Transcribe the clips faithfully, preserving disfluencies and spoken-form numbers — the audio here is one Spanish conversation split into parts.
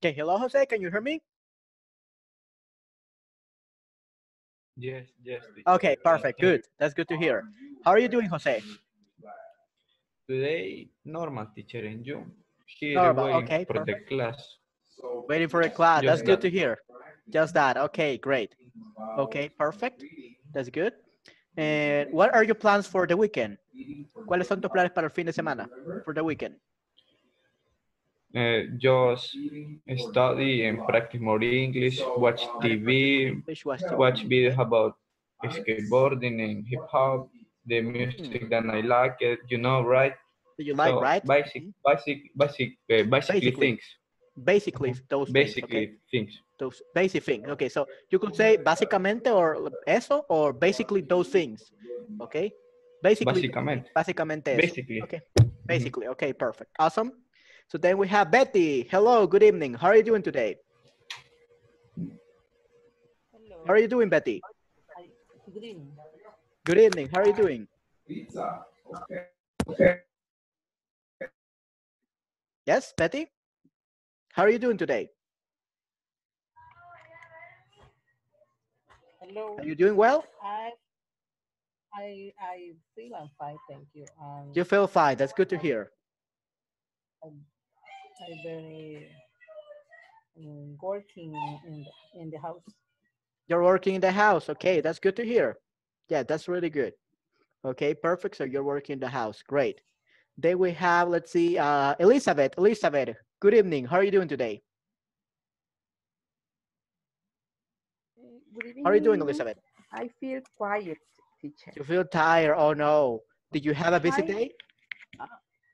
Okay, hello, Jose. Can you hear me? Yes, yes, teacher. Okay, I can perfect. hear you. Good. That's good to hear. How are you doing, Jose? Today, normal teacher and you. Here Normal. waiting Okay, for the perfect. class. Waiting for a class. That's Just good that. to hear. Just that. Okay, great. Okay, perfect. That's good. And what are your plans for the weekend? ¿Cuáles son tus planes para el fin de semana? For the weekend. Uh, just study and practice more English, watch Study, practice more T V, English, watch T V. watch videos Okay. about skateboarding and hip hop, the music Hmm. that I like, it, you know, right? Do you like, So right? basic, Mhm. basic, basic, uh, basically Basically, things. basically Mhm. those things. Okay. Basically things. Those basic things. Okay, so you could say básicamente or eso or basically those things. Okay, basically those things. Básicamente. Básicamente eso. Basically. Okay, Mhm. basically. Okay, perfect. Awesome. So then we have Betty. Hello, good evening. How are you doing today? How are Hello. you doing, Betty? Hi. Good evening. Good evening. How are you doing? Yes, Betty? How are you doing today? Hello. Are you doing well? I I I feel I'm fine, thank you. Um, You feel fine. That's good to hear. I I very um, working in the, in the house. You're working in the house. Okay, that's good to hear. Yeah, that's really good. Okay, perfect. So you're working in the house. Great. Then we have, let's see, uh, Elizabeth. Elizabeth, good evening. How are you doing today? Uh, Good How are you doing, evening. Elizabeth? I feel quiet, teacher. You feel tired? Oh no. Did you have a busy Hi, day? uh,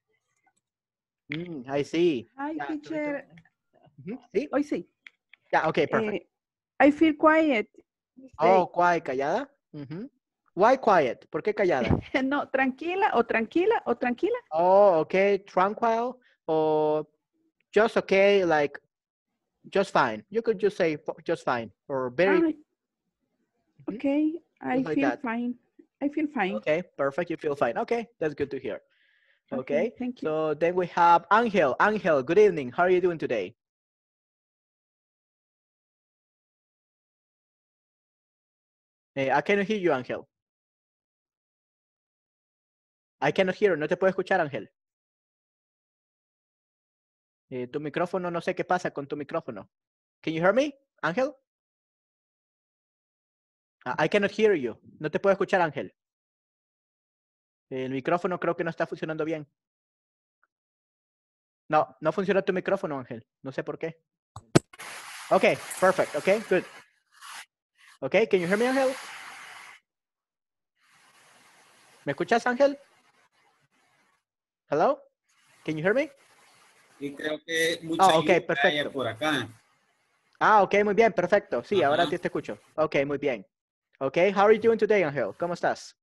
Mm, I see. hi, Yeah, so it's teacher. mhm, see? Hoy sí. Yeah, okay, Eh, perfect. I feel quiet this day. Oh, quiet, callada. Mhm. Why quiet? ¿Por qué callada? No, tranquila o tranquila o tranquila. Oh, okay, tranquil or just okay, like just fine. You could just say f- just fine or very Ah, mhm, okay. I just like feel that. fine. I feel fine. Okay, perfect. You feel fine. Okay, that's good to hear. Okay, Okay, thank you. so then we have Angel. Angel, good evening. How are you doing today? Eh, I cannot hear you, Angel. I cannot hear. No te puedo escuchar, Ángel. Eh, tu micrófono, no sé qué pasa con tu micrófono. Can you hear me, Ángel? Ah, I cannot hear you. No te puedo escuchar, Ángel. El micrófono creo que no está funcionando bien. No, no funciona tu micrófono, Ángel. No sé por qué. Okay, perfect. Okay, good. Okay, can you hear me, Ángel? ¿Me escuchas, Ángel? Hello? Can you hear me? Y creo que mucha Ah, ok, lluvia hay perfecto. por acá. Ah, ok, muy bien, perfecto. Sí, ahora Ajá. sí te escucho. Ok, muy bien. Ok, how are you doing today, Ángel? ¿Cómo estás?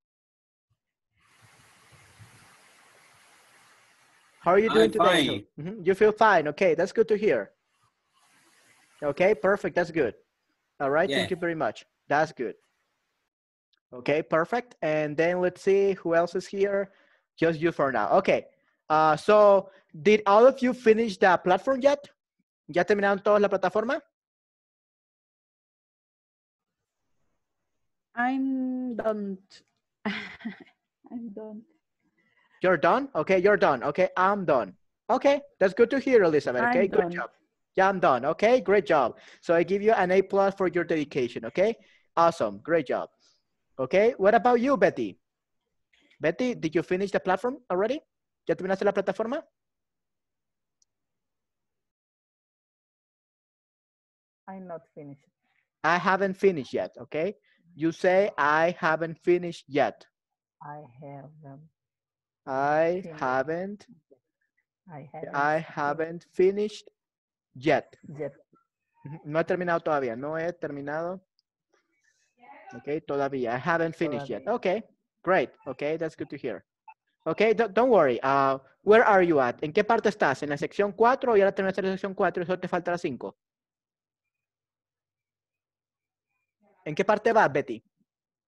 How are you doing I'm today, Angel? fine. Mhm, you feel fine. Okay, that's good to hear. Okay, perfect. That's good. All right, Yeah. thank you very much. That's good. Okay, perfect. And then let's see who else is here. Just you for now. Okay. Uh, so did all of you finish the platform yet? ¿Ya terminaron todos la plataforma? I'm done. I'm done. You're done? Okay, you're done. Okay, I'm done. Okay, that's good to hear, Elizabeth. Okay, I'm good done. job. Yeah, I'm done. Okay, great job. So I give you an A plus for your dedication. Okay, awesome. Great job. Okay, what about you, Betty? Betty, did you finish the platform already? ¿Ya terminaste la plataforma? I'm not finished. I haven't finished yet. Okay, you say I haven't finished yet. I have um, I finished. haven't. I haven't I finished haven't finished yet. yet. Ujú, no he terminado todavía. No he terminado. Okay, todavía. I haven't finished yet. Todavía. Okay, great. Okay, that's good to hear. Okay, don't, don't worry. Uh, where are you at? ¿En qué parte estás? ¿En la sección cuatro o ya la terminaste la sección cuatro y solo te falta la cinco? ¿En qué parte vas, Betty?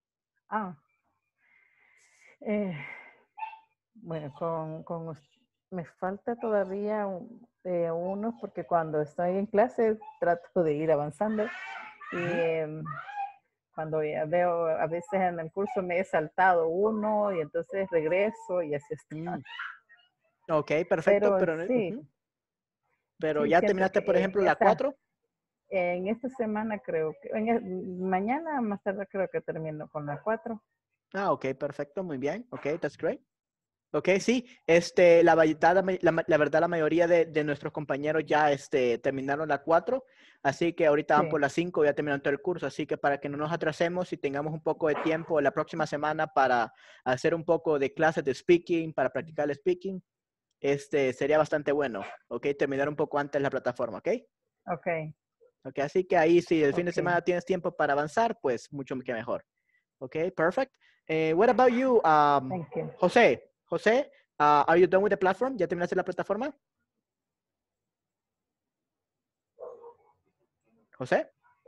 Ah, eh, bueno, con, con, us- me falta todavía un- eh, unos porque cuando estoy en clase trato de ir avanzando y em, cuando ya veo, a veces en el curso me he saltado uno y entonces regreso y así está. Mm, ok, perfecto, Pero pero, no- sí, ujú. Pero sí, ya siento terminaste, que por ejemplo, en la esta, cuatro. en esta semana creo que, en el- mañana más tarde creo que termino con la cuatro. Ah, ok, perfecto, muy bien. Ok, that's great. Ok, sí, este, la, verdad, la, ma- la ma- la verdad, la mayoría de, de nuestros compañeros ya este, terminaron la cuatro, así que ahorita van Sí, por la cinco, ya terminaron todo el curso, así que para que no nos atrasemos y tengamos un poco de tiempo la próxima semana para hacer un poco de clases de speaking, para practicar el speaking, este, sería bastante bueno, ok, terminar un poco antes la plataforma, ok. ok, Ok, así que ahí si el fin de ok. semana tienes tiempo para avanzar, pues mucho que mejor. Ok, perfect. Eh, what about you, um, Thank you. José? José, uh, are you done with the platform? ¿Ya terminaste la plataforma? José?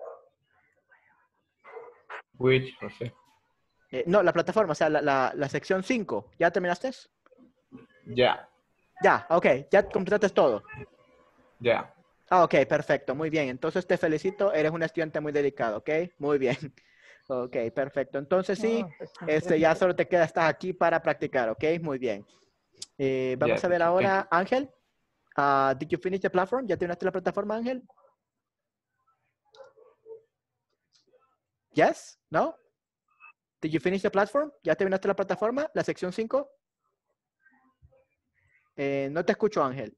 Which, José? Eh, no, la plataforma, o sea, la, la, la sección cinco. ¿Ya terminaste? Ya, Ya, ok, ya completaste todo. ya. Ah, ok, perfecto, muy bien. Entonces te felicito, eres un estudiante muy dedicado, ok, muy bien. Ok, perfecto. Entonces sí, Oh, sección este, tres. ya solo te queda estar aquí para practicar, ok, muy bien. Eh, Ya, vamos a ver teacher, thank ahora, you. Ángel. Uh, did you finish the platform? ¿Ya terminaste la plataforma, Ángel? Yes? No? Did you finish the platform? ¿Ya terminaste la plataforma? ¿La sección cinco? Eh, no te escucho, Ángel.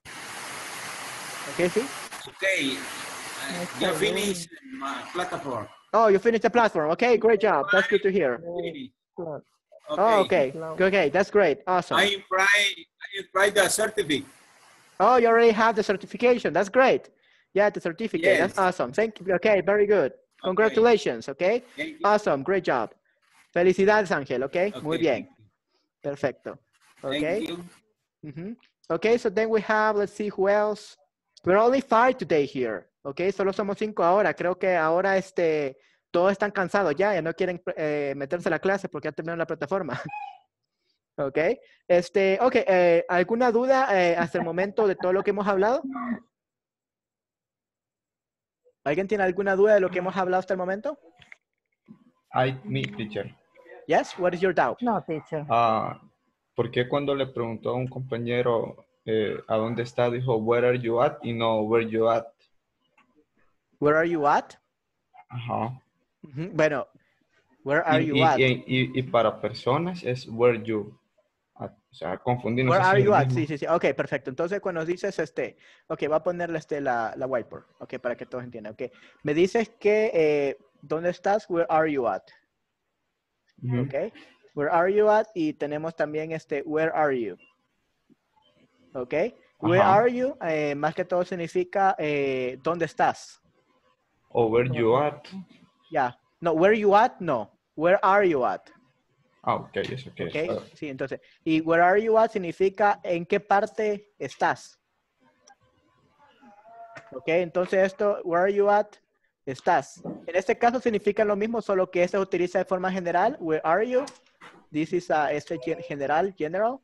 ¿Ok, sí? Okay, No uh, está ya bien. finish my platform. Oh, you finished the platform. Okay, great job. That's good to hear. Finish. Claro, Oh, Okay, okay. claro. Okay, that's great. Awesome. I try, I try the certificate. Oh, you already have the certification. That's great. Yeah, the certificate. That's Yes. awesome. Thank you. Okay, very good. Okay. Congratulations, okay? Thank you. Awesome, great job. Felicidades, Ángel, okay? Muy Okay, bien. thank you. Perfecto. Thank Okay? you. Mhm. Okay, so then we have, let's see who else. We're only five today here. Okay, solo somos cinco ahora. Creo que ahora este, todos están cansados ya, ya no quieren eh, meterse a la clase porque ya terminaron la plataforma. Ok, este, ok, eh, ¿alguna duda eh, hasta el momento de todo lo que hemos hablado? ¿Alguien tiene alguna duda de lo que hemos hablado hasta el momento? I, me, teacher. Yes, what is your doubt? No, teacher. Ah, ¿por qué cuando le preguntó a un compañero eh, a dónde está, dijo, where are you at? Y no, where you at? Where are you at? Ajá. Ujú, bueno, where Y, are you y, at? y, y- y para personas es where you at. O sea, confundí, no Where sé si are es el you at? mismo. Sí, sí, sí. Ok, perfecto. Entonces, cuando dices este, ok, voy a ponerle este, la, la whiteboard, ok, para que todos entiendan. Ok, me dices que, eh, ¿dónde estás? Where are you at? Ujú. Ok, where are you at? Y tenemos también este, where are you? Ok, where Ajá. are you? Eh, más que todo significa, eh, ¿dónde estás? O where you at. Ya, no, where you at? No, where are you at? Ah, ok, eso que Ok, es. sí, entonces, y where are you at significa en qué parte estás. Ok, entonces esto, where are you at? Estás. En este caso significa lo mismo, solo que este se utiliza de forma general. Where are you? This is a, este gen- general, general.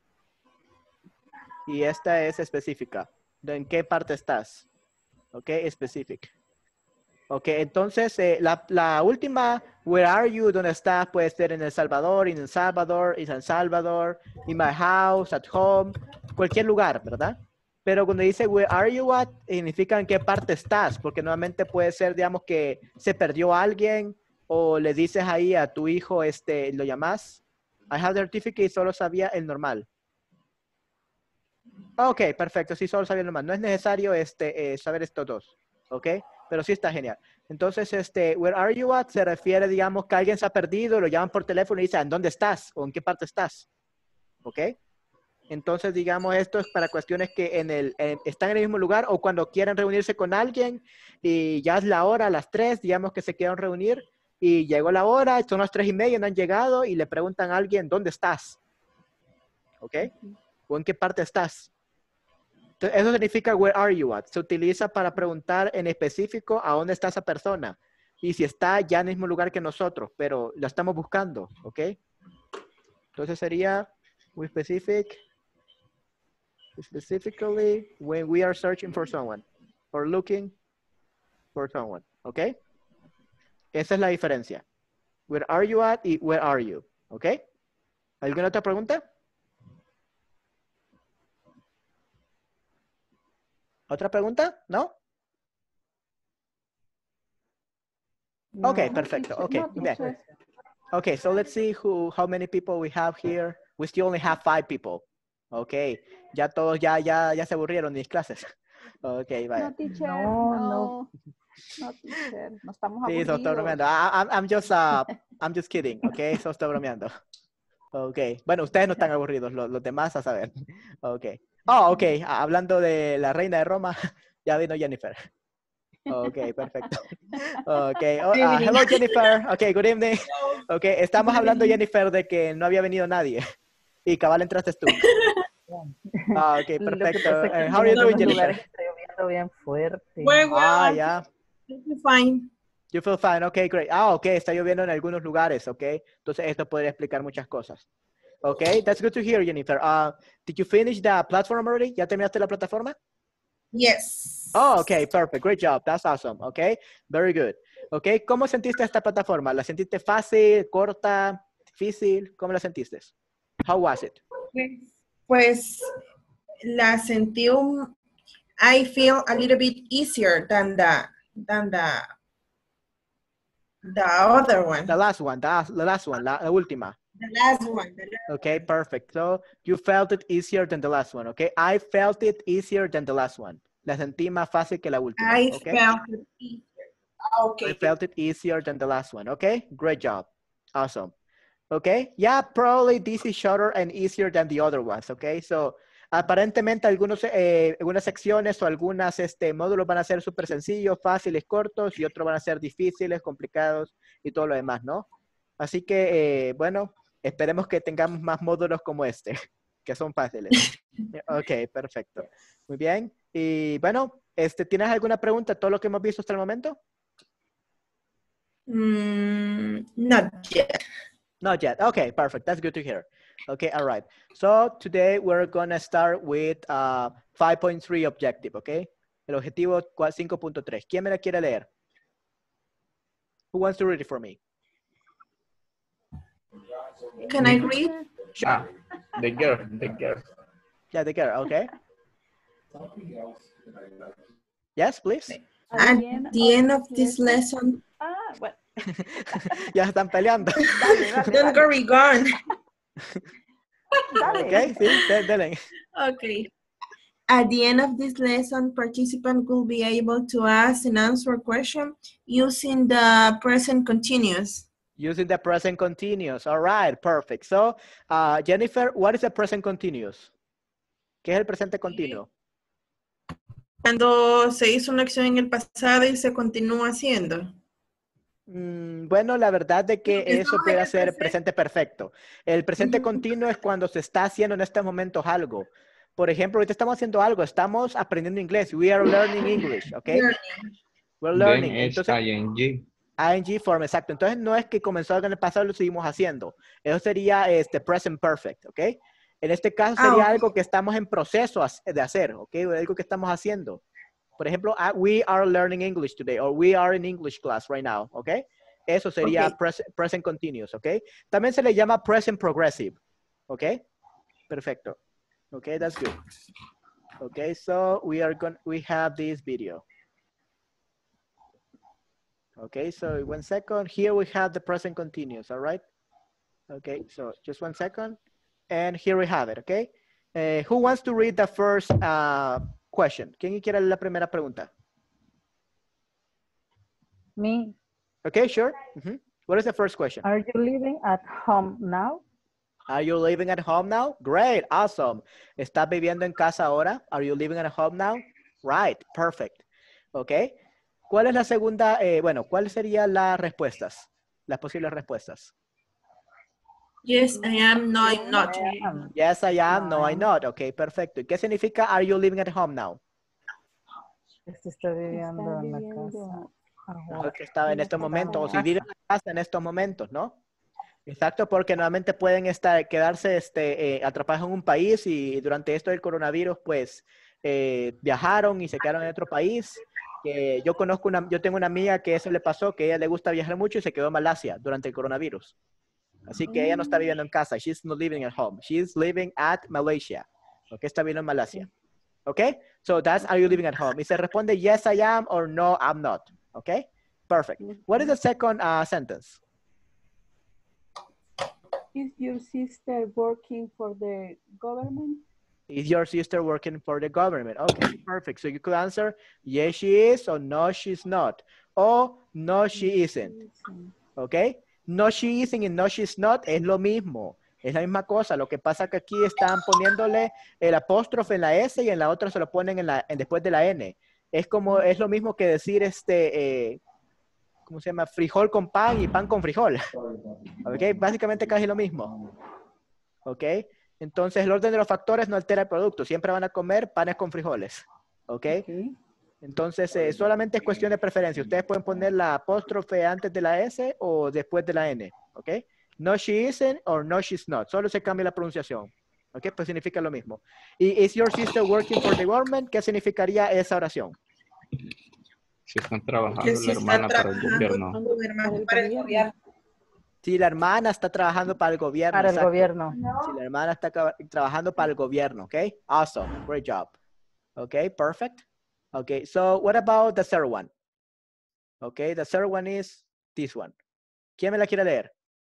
Y esta es específica. ¿En qué parte estás? Ok, specific. Ok, entonces eh, la, la última, where are you, ¿dónde estás? Puede ser en El Salvador, en El Salvador, en San Salvador, in my house, at home, cualquier lugar, ¿verdad? Pero cuando dice where are you at, significa en qué parte estás, porque normalmente puede ser, digamos, que se perdió alguien o le dices ahí a tu hijo, este, lo llamas. I have the certificate y solo sabía el normal. Ok, perfecto, sí, solo sabía el normal. No es necesario este, eh, saber estos dos, ¿ok? Pero sí está genial. Entonces, este, where are you at? Se refiere, digamos, que alguien se ha perdido, lo llaman por teléfono y dicen, ¿en dónde estás? ¿O en qué parte estás? ¿Ok? Entonces, digamos, esto es para cuestiones que en el, en- están en el mismo lugar o cuando quieren reunirse con alguien y ya es la hora, a las tres, digamos que se quieren reunir y llegó la hora, son las tres y media, no han llegado y le preguntan a alguien, ¿dónde estás? ¿Ok? ¿O en qué parte estás? Entonces, eso significa where are you at. Se utiliza para preguntar en específico a dónde está esa persona. Y si está ya en el mismo lugar que nosotros, pero la estamos buscando, ¿ok? Entonces sería we specific Specifically, when we are searching for someone or looking for someone, ¿ok? Esa es la diferencia. Where are you at y where are you, ¿ok? ¿Alguna otra pregunta? ¿Otra pregunta? ¿No? No, Okay, perfecto. teacher, Okay, no, bien. teacher. Okay, so let's see who, how many people we have here. We still only have five people. Okay, ya todos ya, ya, ya se aburrieron de mis clases. Okay, vaya. No, teacher, No, no. no. No, teacher, no estamos Sí, so estoy aburridos. bromeando. I, I'm, I'm just, uh, I'm just kidding, okay? So estoy bromeando. Okay, bueno, ustedes no están aburridos, los, los demás a saber. Okay. Oh, okay, hablando de la reina de Roma, ya vino Jennifer. Okay, perfecto. Okay, oh, uh, hello Jennifer. Okay, good evening. Okay, estamos hablando Jennifer de que no había venido nadie y cabal entraste tú. Ah, okay, Lo que perfecto. pasa es que Uh, en how are you doing, algunos Jennifer? lugares está lloviendo bien fuerte. Well, well, Ah, I yeah. feel fine. You feel fine. Okay, great. Ah, okay, está lloviendo en algunos lugares, okay. Entonces esto podría explicar muchas cosas. Okay, that's good to hear, Jennifer. Uh, did you finish the platform already? ¿Ya terminaste la plataforma? Yes. Oh, okay, perfect. Great job. That's awesome. Okay, very good. Okay, ¿cómo sentiste esta plataforma? ¿La sentiste fácil, corta, difícil? ¿Cómo la sentiste? How was it? Pues la sentí un, I feel a little bit easier than the, than the, the other one. The last one, the, the last one, la, la última. The last one. The last Okay, perfect. So you felt it easier than the last one, okay? I felt it easier than the last one. La sentí más fácil que la última, I okay? felt it easier. Okay. I felt it easier than the last one, okay? Great job. Awesome. Okay, yeah, probably this is shorter and easier than the other ones, okay? So, aparentemente algunos, eh, algunas secciones o algunos este, módulos van a ser súper sencillos, fáciles, cortos, y otros van a ser difíciles, complicados y todo lo demás, ¿no? Así que, eh, bueno, esperemos que tengamos más módulos como este, que son fáciles. Ok, perfecto. Muy bien. Y bueno, este, ¿tienes alguna pregunta? ¿Todo lo que hemos visto hasta el momento? Mm, not yet. Not yet. Okay, perfect. That's good to hear. Okay, all right. So today we're going to start with uh, five point three objective, okay? El objetivo cinco punto tres. ¿Quién me la quiere leer? Who wants to read it for me? Can I read? Sure. Ah, the girl, the girl. Yeah, the girl, okay? Yes, please. At the end of this lesson, Ah, bueno. Ya están peleando. Dale, dale, don't dale. go gone. Dale. Okay, sí, de- dele. Okay. At the end of this lesson, participant will be able to ask and answer questions using the present continuous. Using the present continuous. All right, perfect. So, uh, Jennifer, what is the present continuous? ¿Qué es el presente continuo? Cuando se hizo una acción en el pasado y se continúa haciendo. Mm, bueno, la verdad de que Porque eso estamos en puede el ser presente. presente perfecto. El presente Ujú. continuo es cuando se está haciendo en estos momentos algo. Por ejemplo, ahorita estamos haciendo algo, estamos aprendiendo inglés. We are learning English, ¿ok? Learning. We're Then learning. es Entonces, ing. ing form, exacto. Entonces, no es que comenzó algo en el pasado y lo seguimos haciendo. Eso sería este present perfect, ¿ok? En este caso Ah, sería ok. algo que estamos en proceso as- de hacer, ¿ok? Algo que estamos haciendo. Por ejemplo, ah, we are learning English today, or we are in English class right now, ¿ok? Eso sería Ok. pres- present continuous, ¿ok? También se le llama present progressive, ¿ok? Perfecto. Okay, that's good. Okay, so we are going, we have this video. Okay, so one second. Here we have the present continuous, all right? Okay, so just one second. And here we have it, okay? Uh, who wants to read the first uh, question? ¿Quién quiere la primera pregunta? Me, Okay, sure. Mhm. What is the first question? are you living at home now? Are you living at home now? Great, awesome. ¿Estás viviendo en casa ahora? Are you living at home now? Right, perfect. Okay. ¿Cuál es la segunda? Eh, bueno, ¿cuáles serían las respuestas? Las posibles respuestas. Yes, I am. No, I'm not. I am. Yes, I am. No, I No. not. Ok, perfecto. ¿Y qué significa are you living at home now? Este está viviendo Está en la viviendo. casa. No, ahora. que estaba en En estos esta momentos, o si casa. vive en la casa en estos momentos, ¿no? Exacto, porque normalmente pueden estar, quedarse este, eh, atrapados en un país y durante esto del coronavirus, pues, eh, viajaron y se quedaron en otro país. Que yo conozco una, yo tengo una amiga que eso le pasó, que a ella le gusta viajar mucho y se quedó en Malasia durante el coronavirus. Así que ella no está viviendo en casa. She's not living at home. She's living at Malaysia. Ok, está viviendo en Malasia. Ok, so that's, are you living at home? Y se responde, yes, I am, or no, I'm not. Ok, perfect. What is the second uh, sentence? Is your sister working for the government? Is your sister working for the government? Okay, perfect. So you could answer, yes, she is, or no, she's not. Or no, she isn't. Okay? No, she isn't y no, she's not es lo mismo. Es la misma cosa. Lo que pasa que aquí están poniéndole el apóstrofe en la S y en la otra se lo ponen en la, en, después de la N. Es como, es lo mismo que decir este, eh, ¿cómo se llama? Frijol con pan y pan con frijol. Okay? Básicamente casi lo mismo. ¿Ok? Entonces, el orden de los factores no altera el producto. Siempre van a comer panes con frijoles. ¿Ok? Okay. Entonces, eh, solamente es cuestión de preferencia. Ustedes pueden poner la apóstrofe antes de la S o después de la N. ¿Ok? No, she isn't or no, she's not. Solo se cambia la pronunciación. ¿Ok? Pues significa lo mismo. Y is your sister working for the government? ¿Qué significaría esa oración? Si están trabajando Que la si está hermana para el trabajando gobierno. tu hermano para el gobierno. Si la hermana está trabajando para el gobierno. Para el exacto. gobierno. Si la hermana está ca- trabajando para el gobierno, okay? Awesome, great job. Okay, perfect. Okay, so what about the third one? Okay, the third one is this one. ¿Quién me la quiere leer?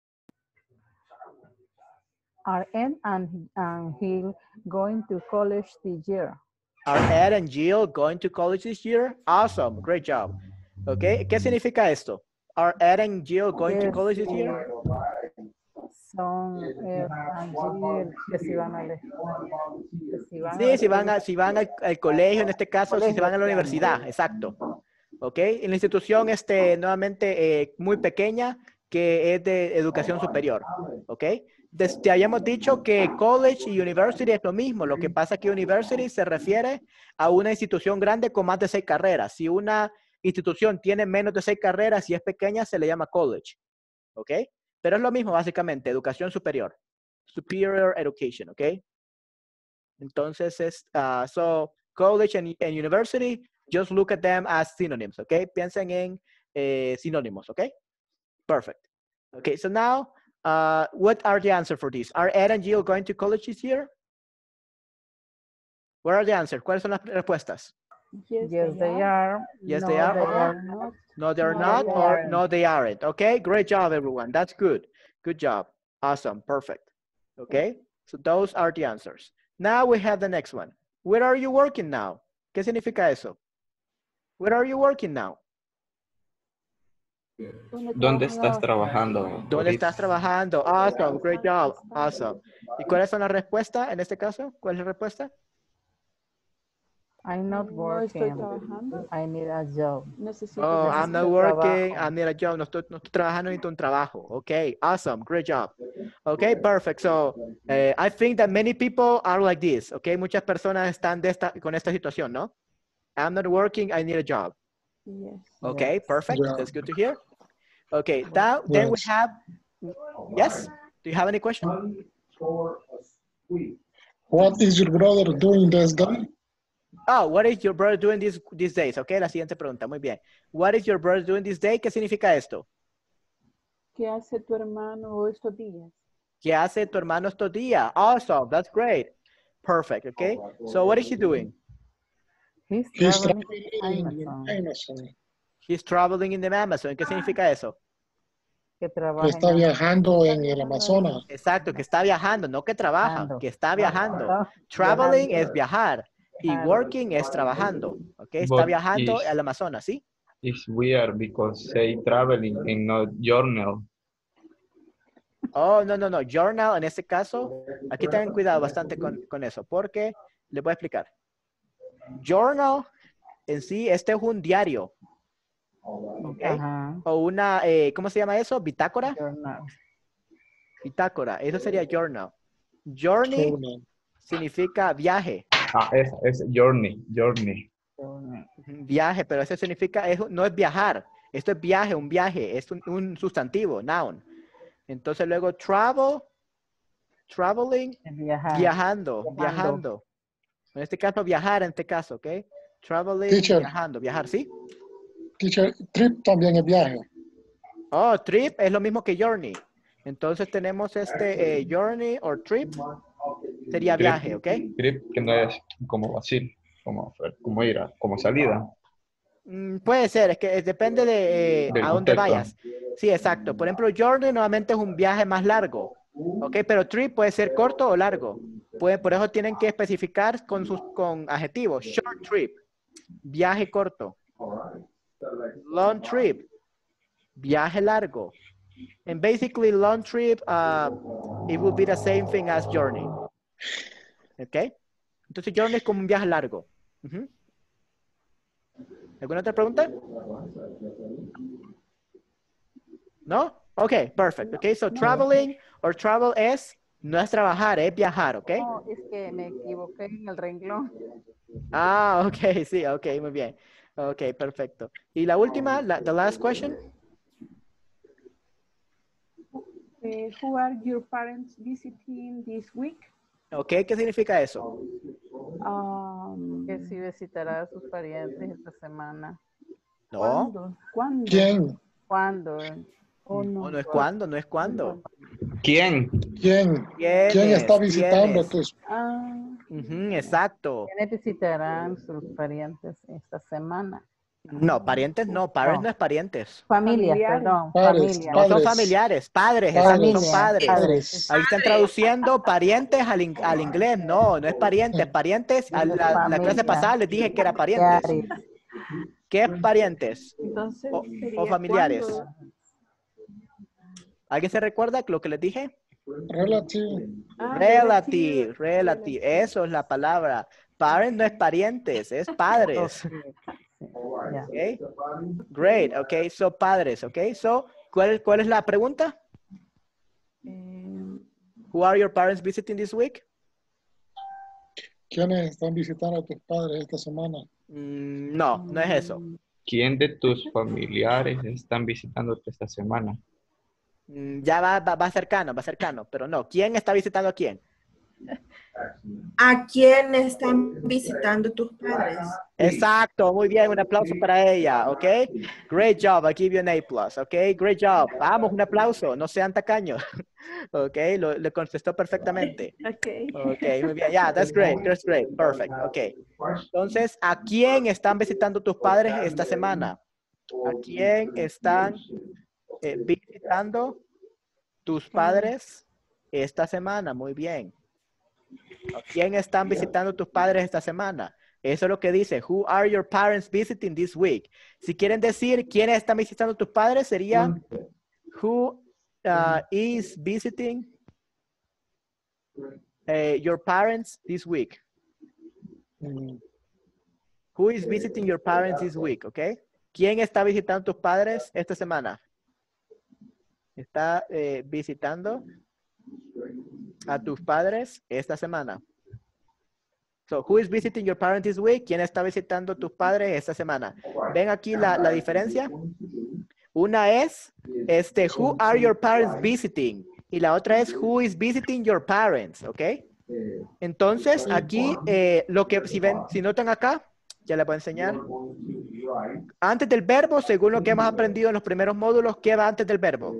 Are Ed and, and Hill going to college this year? Are Ed and Jill going to college this year? Awesome, great job. Okay, ¿qué significa esto? Are Ed and Jill going to Que college this si year? Son Ed and Jill que si van a la, que si van a Sí, la si van, escuela. a, si van al, al colegio, en este caso, si se Colegio, van a la universidad, exacto. ¿Ok? En la institución, este, nuevamente, eh, muy pequeña, que es de educación superior. ¿Ok? Desde habíamos dicho que college y university es lo mismo. Lo que pasa es que university se refiere a una institución grande con más de seis carreras. Si una institución tiene menos de seis carreras y es pequeña, se le llama college. ¿Ok? Pero es lo mismo, básicamente, educación superior. Superior education, ¿ok? Entonces, es, uh, so college and, and university, just look at them as synonyms, okay? Piensen en eh, sinónimos, okay? Perfect. Okay, so now, uh, what are the answers for this? Are Ed and Jill going to college this year? What are the answers? ¿Cuáles son las respuestas? Yes, Yes, they are. Yes, no, they are, They or- are not. No, they're No, not, they or aren't. no, they aren't. Okay, great job, everyone. That's good. Good job. Awesome, perfect. Okay, so those are the answers. Now we have the next one. Where are you working now? ¿Qué significa eso? Where are you working now? ¿Dónde estás trabajando? ¿Dónde ahorita? estás trabajando? Awesome, great job. Awesome. ¿Y cuáles son las respuestas en este caso? ¿Cuál es la respuesta? I'm not No estoy working. trabajando. I need a job. Necesito Oh, I'm not Necesito working. trabajo. I need a job. No estoy, no estoy trabajando, necesito un trabajo. Okay, awesome, great job. Okay, perfect. So, eh, I think that many people are like this. Okay, muchas personas están de esta, con esta situación, ¿no? I'm not working. I need a job. Yes. Okay, Yes. perfect. Yeah. That's good to hear. Okay, now then we Yes. have. Yes. Do you have any question? What is your brother doing this day? Oh, what is your brother doing these these days? Okay, la siguiente pregunta. Muy bien. What is your brother doing this day? ¿Qué significa esto? ¿Qué hace tu hermano estos días? ¿Qué hace tu hermano estos días? Awesome. That's great. Perfect. Okay. So what is he doing? He's He's traveling traveling in Amazon. Amazon. He's traveling in the Amazon. ¿Qué significa eso? Que Que trabaja está en viajando en el Amazonas. Exacto, que está viajando, no que trabaja, Viajando. que está viajando. Ah, Traveling viajando. es viajar y Viajando. working es trabajando. Ok, está But viajando is- al Amazonas, ¿sí? It's weird because say traveling and not journal. Oh, no, no, no. Journal, en este caso, aquí tengan cuidado bastante con, con eso, porque les voy a explicar. Journal, en sí, este es un diario. ¿Ok? Ajá. O una, eh, ¿cómo se llama eso? Bitácora. Journal. Bitácora, eso sería journal. Journey Journal. significa viaje. Ah, es, es journey, journey. Journal. Ujú, viaje, pero eso significa, es- no es viajar. Esto es viaje, un viaje, es un, un sustantivo, noun. Entonces luego travel, traveling, Viajar. viajando, Viajando. viajando. En este caso, viajar en este caso, ¿ok? Traveling, Teacher. viajando, viajar, ¿sí? Teacher, trip también es viaje. Oh, trip es lo mismo que journey. Entonces tenemos este eh, journey o trip. Sería Trip. viaje, ¿ok? Trip, que no es como vacil, como, como ir a, como salida. Mm, puede ser, es que es- depende de eh, Del a dónde contexto. vayas. Sí, exacto. Por ejemplo, journey normalmente es un viaje más largo, ¿ok? Pero trip puede ser corto o largo. Puede, por eso tienen que especificar con sus con adjetivos. Short trip, viaje corto. Long trip, viaje largo. And basically, long trip, uh, it will be the same thing as journey. ¿Ok? Entonces, journey es como un viaje largo. Ujú. ¿Alguna otra pregunta? ¿No? Ok, perfect. Ok, so traveling or travel es, no es trabajar, es viajar, ¿ok? No, es que me equivoqué en el renglón. Ah, ok, sí, ok, muy bien. Ok, perfecto. Y la última, la, the last question. Uh, who are your parents visiting this week? Ok, ¿qué significa eso? Um, Que si visitará a sus parientes esta semana. No, ¿Cuándo? ¿Cuándo? ¿Quién? ¿Cuándo? Oh, no, no. no es cuándo, no es cuándo. ¿Quién? ¿Quién? ¿Quiénes? ¿Quién está visitando ¿Quiénes? tus? Ah, Ujú, exacto. ¿Quiénes visitarán sus parientes esta semana? No, parientes no, parents no, No. es parientes. Familias, Familiares. perdón. Padres, Familia. No son Padres. familiares, padres, exacto, Padres. son padres. Padres. Ahí están traduciendo parientes al, in- al inglés. No, no es parientes, parientes. A la, la clase Familia. pasada les dije que era parientes. Familiares. ¿Qué es parientes? entonces O, sería o familiares. ¿cuándo? ¿Alguien se recuerda lo que les dije? Relative. Ah, Relative, relative, eso es la palabra. Parent no es parientes, es padres. Ok, sí, ya. Okay. Great, okay, so padres, okay. So, ¿cuál, cuál es la pregunta? Eh, Who are your parents visiting this week? ¿Quiénes están visitando a tus padres esta semana? Mm, no, no es eso. ¿Quién de tus familiares están visitándote esta semana? Mm, ya va, va, va cercano, va cercano, pero no. ¿Quién está visitando a quién? ¿A quién están visitando tus padres? Exacto, muy bien, un aplauso para ella, ¿ok? Great job, I give you an A plus, ¿ok? Great job. Vamos, un aplauso, no sean tacaños, ¿ok? Lo, le contestó perfectamente. ok. Ok, muy bien, yeah, that's great, that's great, perfect, ok. Entonces, ¿a quién están visitando tus padres esta semana? ¿A quién están eh, visitando tus padres esta semana? Muy bien. ¿A quién están visitando tus padres esta semana? Eso es lo que dice. Who are your parents visiting this week? Si quieren decir quiénes están visitando tus padres, sería who uh, is visiting uh, your parents this week. Mm, Who is visiting your parents this week? ¿Ok? ¿Quién está visitando tus padres esta semana? Está eh, visitando a tus padres esta semana. So, who is visiting your parents this week? ¿Quién está visitando tus padres esta semana? ¿Ven aquí la, la diferencia? Una es, este, who are your parents visiting? Y la otra es, who is visiting your parents? ¿Ok? Entonces, aquí, eh, lo que, si ven, si notan acá, ya les voy a enseñar. Antes del verbo, según lo que hemos aprendido en los primeros módulos, ¿qué va antes del verbo?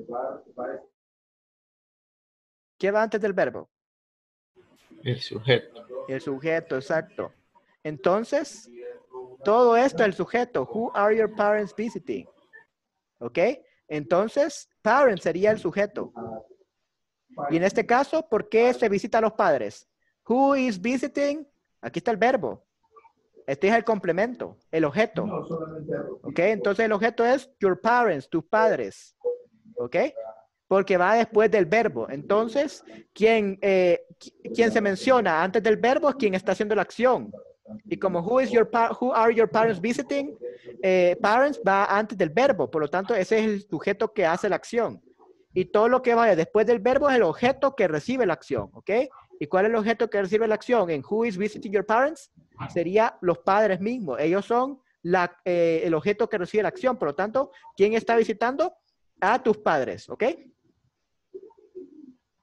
¿Qué va antes del verbo? El sujeto. El sujeto, exacto. Entonces, todo esto es el sujeto. Who are your parents visiting? ¿Ok? Entonces, parent sería el sujeto. Y en este caso, ¿por qué se visita a los padres? Who is visiting? Aquí está el verbo. Este es el complemento, el objeto. ¿Ok? Entonces, el objeto es your parents, tus padres. ¿Ok? Porque va después del verbo. Entonces, quien, eh, quien se menciona antes del verbo es quien está haciendo la acción. Y como who, is your who are your parents visiting, eh, parents va antes del verbo. Por lo tanto, ese es el sujeto que hace la acción. Y todo lo que vaya después del verbo es el objeto que recibe la acción. ¿Ok? ¿Y cuál es el objeto que recibe la acción? En who is visiting your parents, sería los padres mismos. Ellos son la, eh, el objeto que recibe la acción. Por lo tanto, ¿quién está visitando? A tus padres. ¿Ok?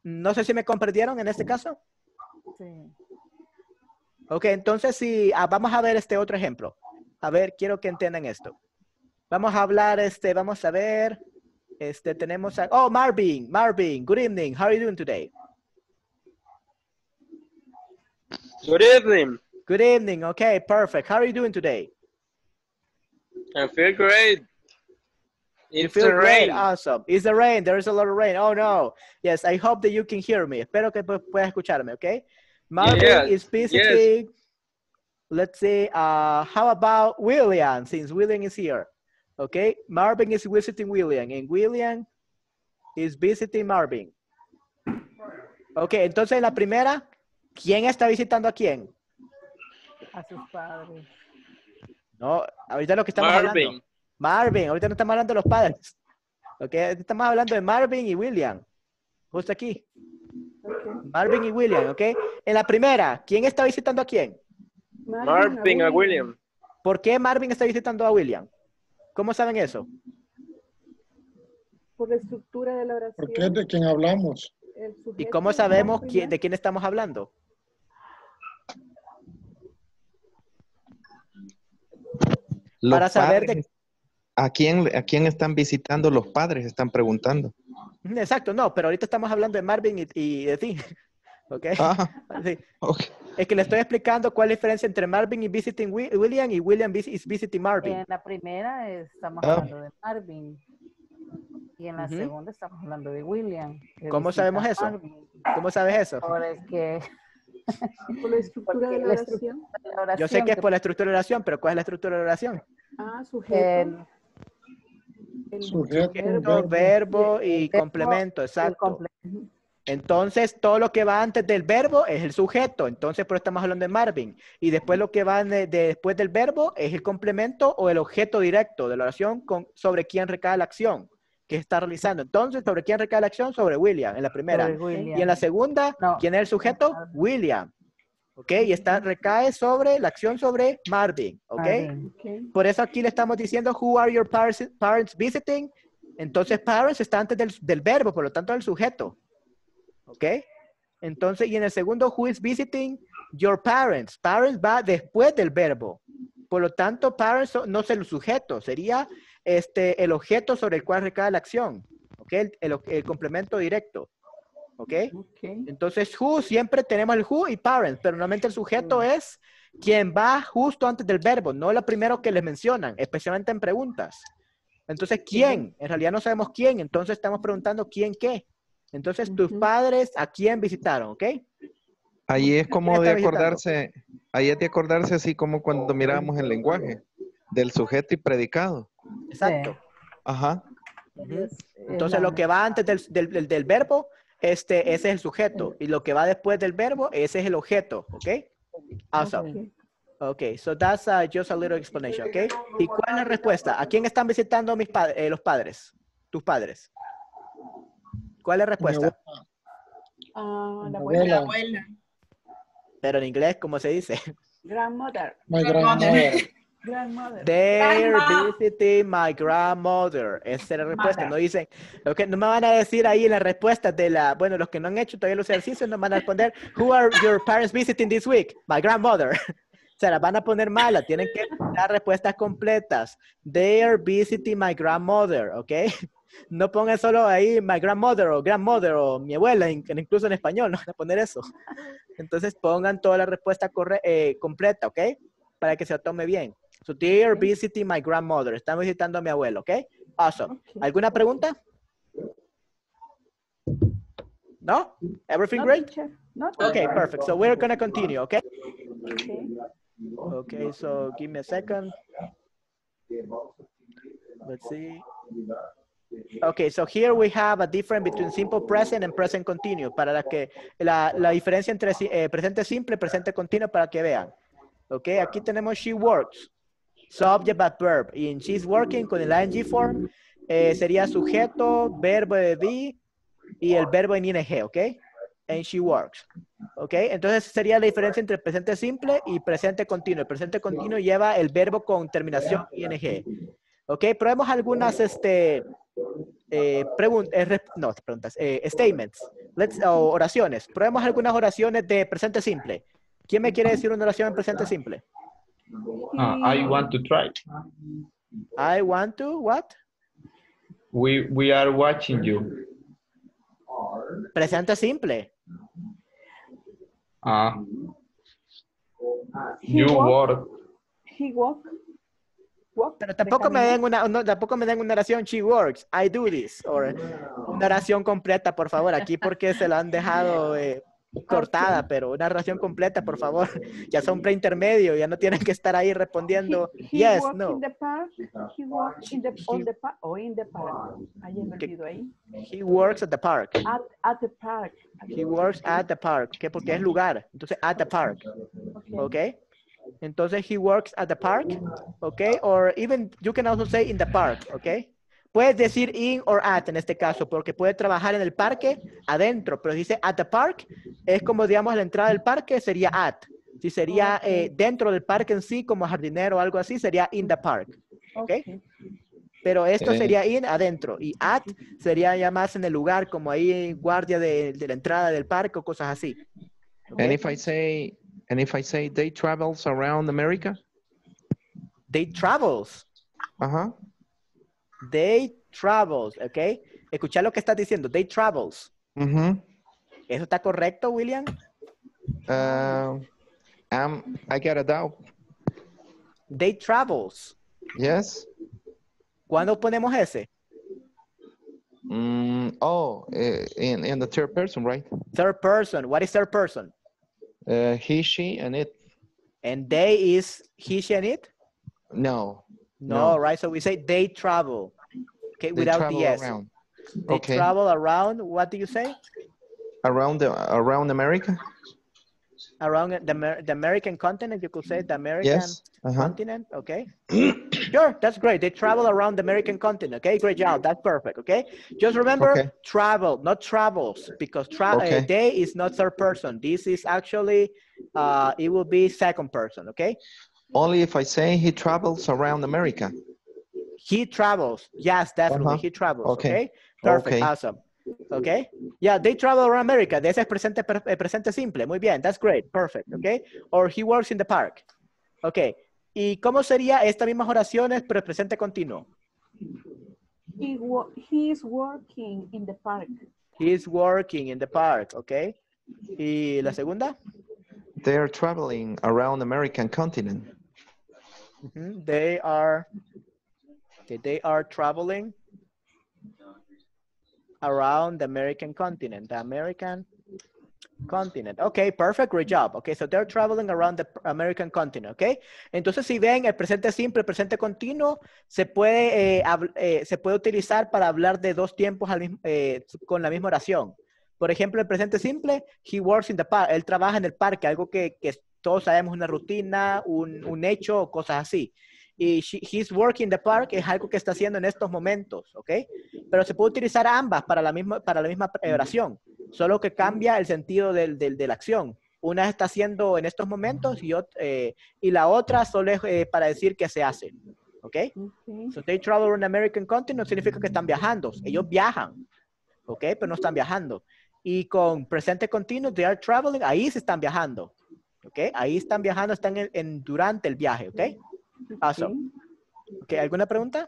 No sé si me comprendieron en este caso. Sí. Ok, entonces si ah, vamos a ver este otro ejemplo. A ver, quiero que entiendan esto. Vamos a hablar, este, vamos a ver. Este, tenemos a, oh, Marvin, Marvin, good evening. How are you doing today? Good evening. Good evening. Okay, perfect. How are you doing today? I feel great. You It's feel the great. rain. Awesome. It's the rain. There is a lot of rain. Oh no. Yes, I hope that you can hear me. Espero que pu- puedas escucharme, okay? Marvin Yes, is visiting. Let's see. Uh, how about William? Since William is here, okay? Marvin is visiting William, and William is visiting Marvin. Okay. Entonces en la primera, ¿quién está visitando a quién? A sus padres. No, ahorita lo que estamos Marvin. hablando. Marvin, ahorita no estamos hablando de los padres. Ok, estamos hablando de Marvin y William. Justo aquí. Marvin y William, ok. En la primera, ¿quién está visitando a quién? Marvin a William. ¿Por qué Marvin está visitando a William? ¿Cómo saben eso? Por la estructura de la oración. Porque es de quien hablamos. el ¿Y sujeto cómo está sabemos primero. quién- de quién estamos hablando? Los Para saber de- padres, ¿a quién, ¿a quién están visitando los padres? Están preguntando. Exacto, no, pero ahorita estamos hablando de Marvin y, y de ti. ¿Ok? Ah, Sí. ok. Es que le estoy explicando cuál es la diferencia entre Marvin y visiting Wi- William y William vis- is visiting Marvin. En la primera estamos Ah. hablando de Marvin. Y en la Ujú. segunda estamos hablando de William. que ¿Cómo visita sabemos a eso? Marvin. ¿Cómo sabes eso? Porque, Por la estructura porque de la la oración. estructura de la oración Yo sé que es que- por la estructura de oración, pero ¿cuál es la estructura de oración? Ah, sujeto. el, el Sujeto, Sujeto, verbo. verbo y verbo complemento, el exacto. complemento. Entonces, todo lo que va antes del verbo es el sujeto. Entonces, por eso estamos hablando de Marvin. Y después lo que va de- de- después del verbo es el complemento o el objeto directo de la oración con, sobre quién recae la acción que está realizando. Entonces, ¿sobre quién recae la acción? Sobre William, en la primera. Sobre William. Y en la segunda, No. ¿quién es el sujeto? William. ¿Ok? Y está, recae sobre la acción sobre Marvin. ¿Ok? Marvin. Ok. Por eso aquí le estamos diciendo, who are your parents, parents visiting? Entonces, parents está antes del, del verbo, por lo tanto, del sujeto. ¿Ok? Entonces, y en el segundo, who is visiting your parents? Parents va después del verbo. Por lo tanto, parents so- no es el sujeto, sería este, el objeto sobre el cual recae la acción. ¿Ok? El, el- el complemento directo. ¿Ok? Ok. Entonces, who, siempre tenemos el who y parents, pero normalmente el sujeto es quien va justo antes del verbo, no lo primero que les mencionan, especialmente en preguntas. Entonces, ¿quién? En realidad no sabemos quién, entonces estamos preguntando quién qué. Entonces, tus Ujú. padres, ¿a quién visitaron? ¿Ok? Ahí es ¿Quién como está de visitando? acordarse, ahí es de acordarse así como cuando miramos el lenguaje del sujeto y predicado. Exacto. Ajá. Ujú. Es Entonces, la- lo que va antes del, del- del- del verbo, este, ese es el sujeto. Y lo que va después del verbo, ese es el objeto. ¿Ok? Awesome. Ok, so that's uh, just a little explanation, ¿ok? ¿Y cuál es la respuesta? ¿A quién están visitando mis pa- eh, los padres? Tus padres. ¿Cuál es la Mi respuesta? abuela, Ah, mi la La abuela. abuela, abuela. Pero en inglés, ¿cómo se dice? Grandmother. my grandmother. Grandmother. They're Grandma. visiting my grandmother. Esa es la respuesta. No dicen, ok, no me van a decir ahí en la respuesta de la, bueno, los que no han hecho todavía los ejercicios nos van a responder, who are your parents visiting this week? My grandmother. Se las van a poner malas, tienen que dar respuestas completas. They are visiting my grandmother, ¿ok? No pongan solo ahí my grandmother o grandmother o mi abuela, in- incluso en español, no van a poner eso. Entonces pongan toda la respuesta corre- eh, completa, ¿ok? Para que se lo tome bien. So they are visiting my grandmother. Están visitando a mi abuelo, ¿ok? Awesome. Ok. ¿Alguna pregunta? ¿No? Everything No, great? teacher. No, Okay, perfect. So we're gonna continue, okay? Okay. Okay, so give me a second. Let's see. Okay, so here we have a difference between simple present and present continuous. Para la que la, la diferencia entre si- eh, presente simple y presente continuo para que vean. Okay, aquí tenemos she works. Subject but verb. Y en she's working con el ing form eh, sería sujeto, verbo de be y el verbo en ing, ¿ok? And she works. ¿Ok? Entonces sería la diferencia entre presente simple y presente continuo. El presente continuo lleva el verbo con terminación ing. ¿Ok? Probemos algunas este, eh, pregun- eh, rep- no, preguntas, eh, statements. Let's, oh, oraciones. Probemos algunas oraciones de presente simple. ¿Quién me quiere decir una oración en presente simple? Uh, I want to try. I want to, what? We, we are watching you. Presente simple. Uh, He you walk- work. He walk. Walk. Pero de tampoco me caminar. den una, no, tampoco me den una oración, she works, I do this, o una oración completa, por favor, aquí porque se la han dejado eh, cortada, pero una oración completa, por favor, ya son preintermedio, ya no tienen que estar ahí respondiendo, He, he yes, walk no, in the park. He walk in the, on the park. O in the park. Ahí me ¿Qué? olvido ahí. he works at the park, At, at the park. he works at the park, ¿qué? Porque es lugar, entonces at the park, Okay. ¿ok? Entonces, he works at the park, okay? Or even, you can also say in the park, okay? Puedes decir in or at en este caso, porque puede trabajar en el parque adentro, pero si dice at the park, es como, digamos, la entrada del parque sería at. Si sería eh, dentro del parque en sí, como jardinero o algo así, sería in the park, okay? Okay. Pero esto Eh. sería in adentro, y at sería ya más en el lugar, como ahí guardia de, de la entrada del parque o cosas así. And if I say, and if I say they travels around America? They travels. Ajá. They travels, ¿ok? Escucha lo que estás diciendo. They travels. Mhm. ¿Eso está correcto, William? Uh, um, I got a doubt. They travels. Yes. ¿Cuándo ponemos ese? Mm, oh, uh, in, in the third person, right? Third person. What is third person? Uh, he, she, and it. And they is he, she, and it? No. No, No. right? So we say they travel. Okay, They without travel the S. around. They Okay. travel around, what do you say? Around the around America? Around the, Amer- the American continent, you could say the American Yes. Uh-huh. continent, okay? Sure, that's great. They travel around the American continent, okay? Great job, that's perfect, okay? Just remember, Okay. travel, not travels, because tra Okay. uh, they is not third person. This is actually, uh, it will be second person, okay? Only if I say he travels around America. He travels, yes, definitely, Uh-huh. he travels, Okay. okay? Perfect, Okay. awesome. Okay, yeah, they travel around America. De ese es presente, per- eh, presente simple. Muy bien, that's great, perfect, okay? Or he works in the park. Okay, ¿y cómo sería estas mismas oraciones pero presente continuo? He, wo- he is working in the park. He is working in the park, okay? ¿Y la segunda? They are traveling around American continent. Mhm, they are, okay, they are traveling around the American continent, the American continent. Okay, perfect, great job. Okay, so they're traveling around the American continent, okay? Entonces, si ven, el presente simple, el presente continuo, se puede, eh, hab- eh, se puede utilizar para hablar de dos tiempos al mismo, eh, con la misma oración. Por ejemplo, el presente simple, he works in the park, él trabaja en el parque, algo que, que todos sabemos, una rutina, un, un hecho o cosas así. Y she, he's working in the park es algo que está haciendo en estos momentos, ¿ok? Pero se puede utilizar ambas para la misma, para la misma eh, oración, solo que cambia el sentido del, del, de la acción. Una está haciendo en estos momentos y, ot- eh, y la otra solo es eh, para decir que se hace, ¿ok? Okay. So they travel around the American continent significa que están viajando, ellos viajan, ¿ok? Pero no están viajando. Y con presente continuo, they are traveling, ahí se están viajando, ¿ok? Ahí están viajando, están en, en- durante el viaje, ¿ok? Awesome. Okay, ¿alguna pregunta?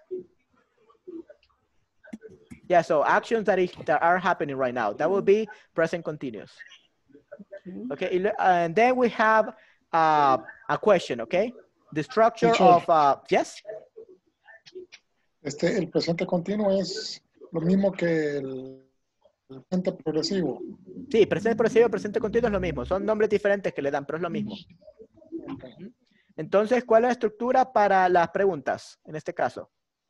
Yeah, so actions that, is, that are happening right now, that will be present continuous. Okay, y le- and then we have uh, a question, okay? The structure Teacher. of, uh, yes? Este, el presente continuo es lo mismo que el, el presente progresivo. Sí, presente progresivo, presente continuo es lo mismo. Son nombres diferentes que le dan, pero es lo mismo. Entonces, ¿cuál es la estructura para las preguntas, en este caso?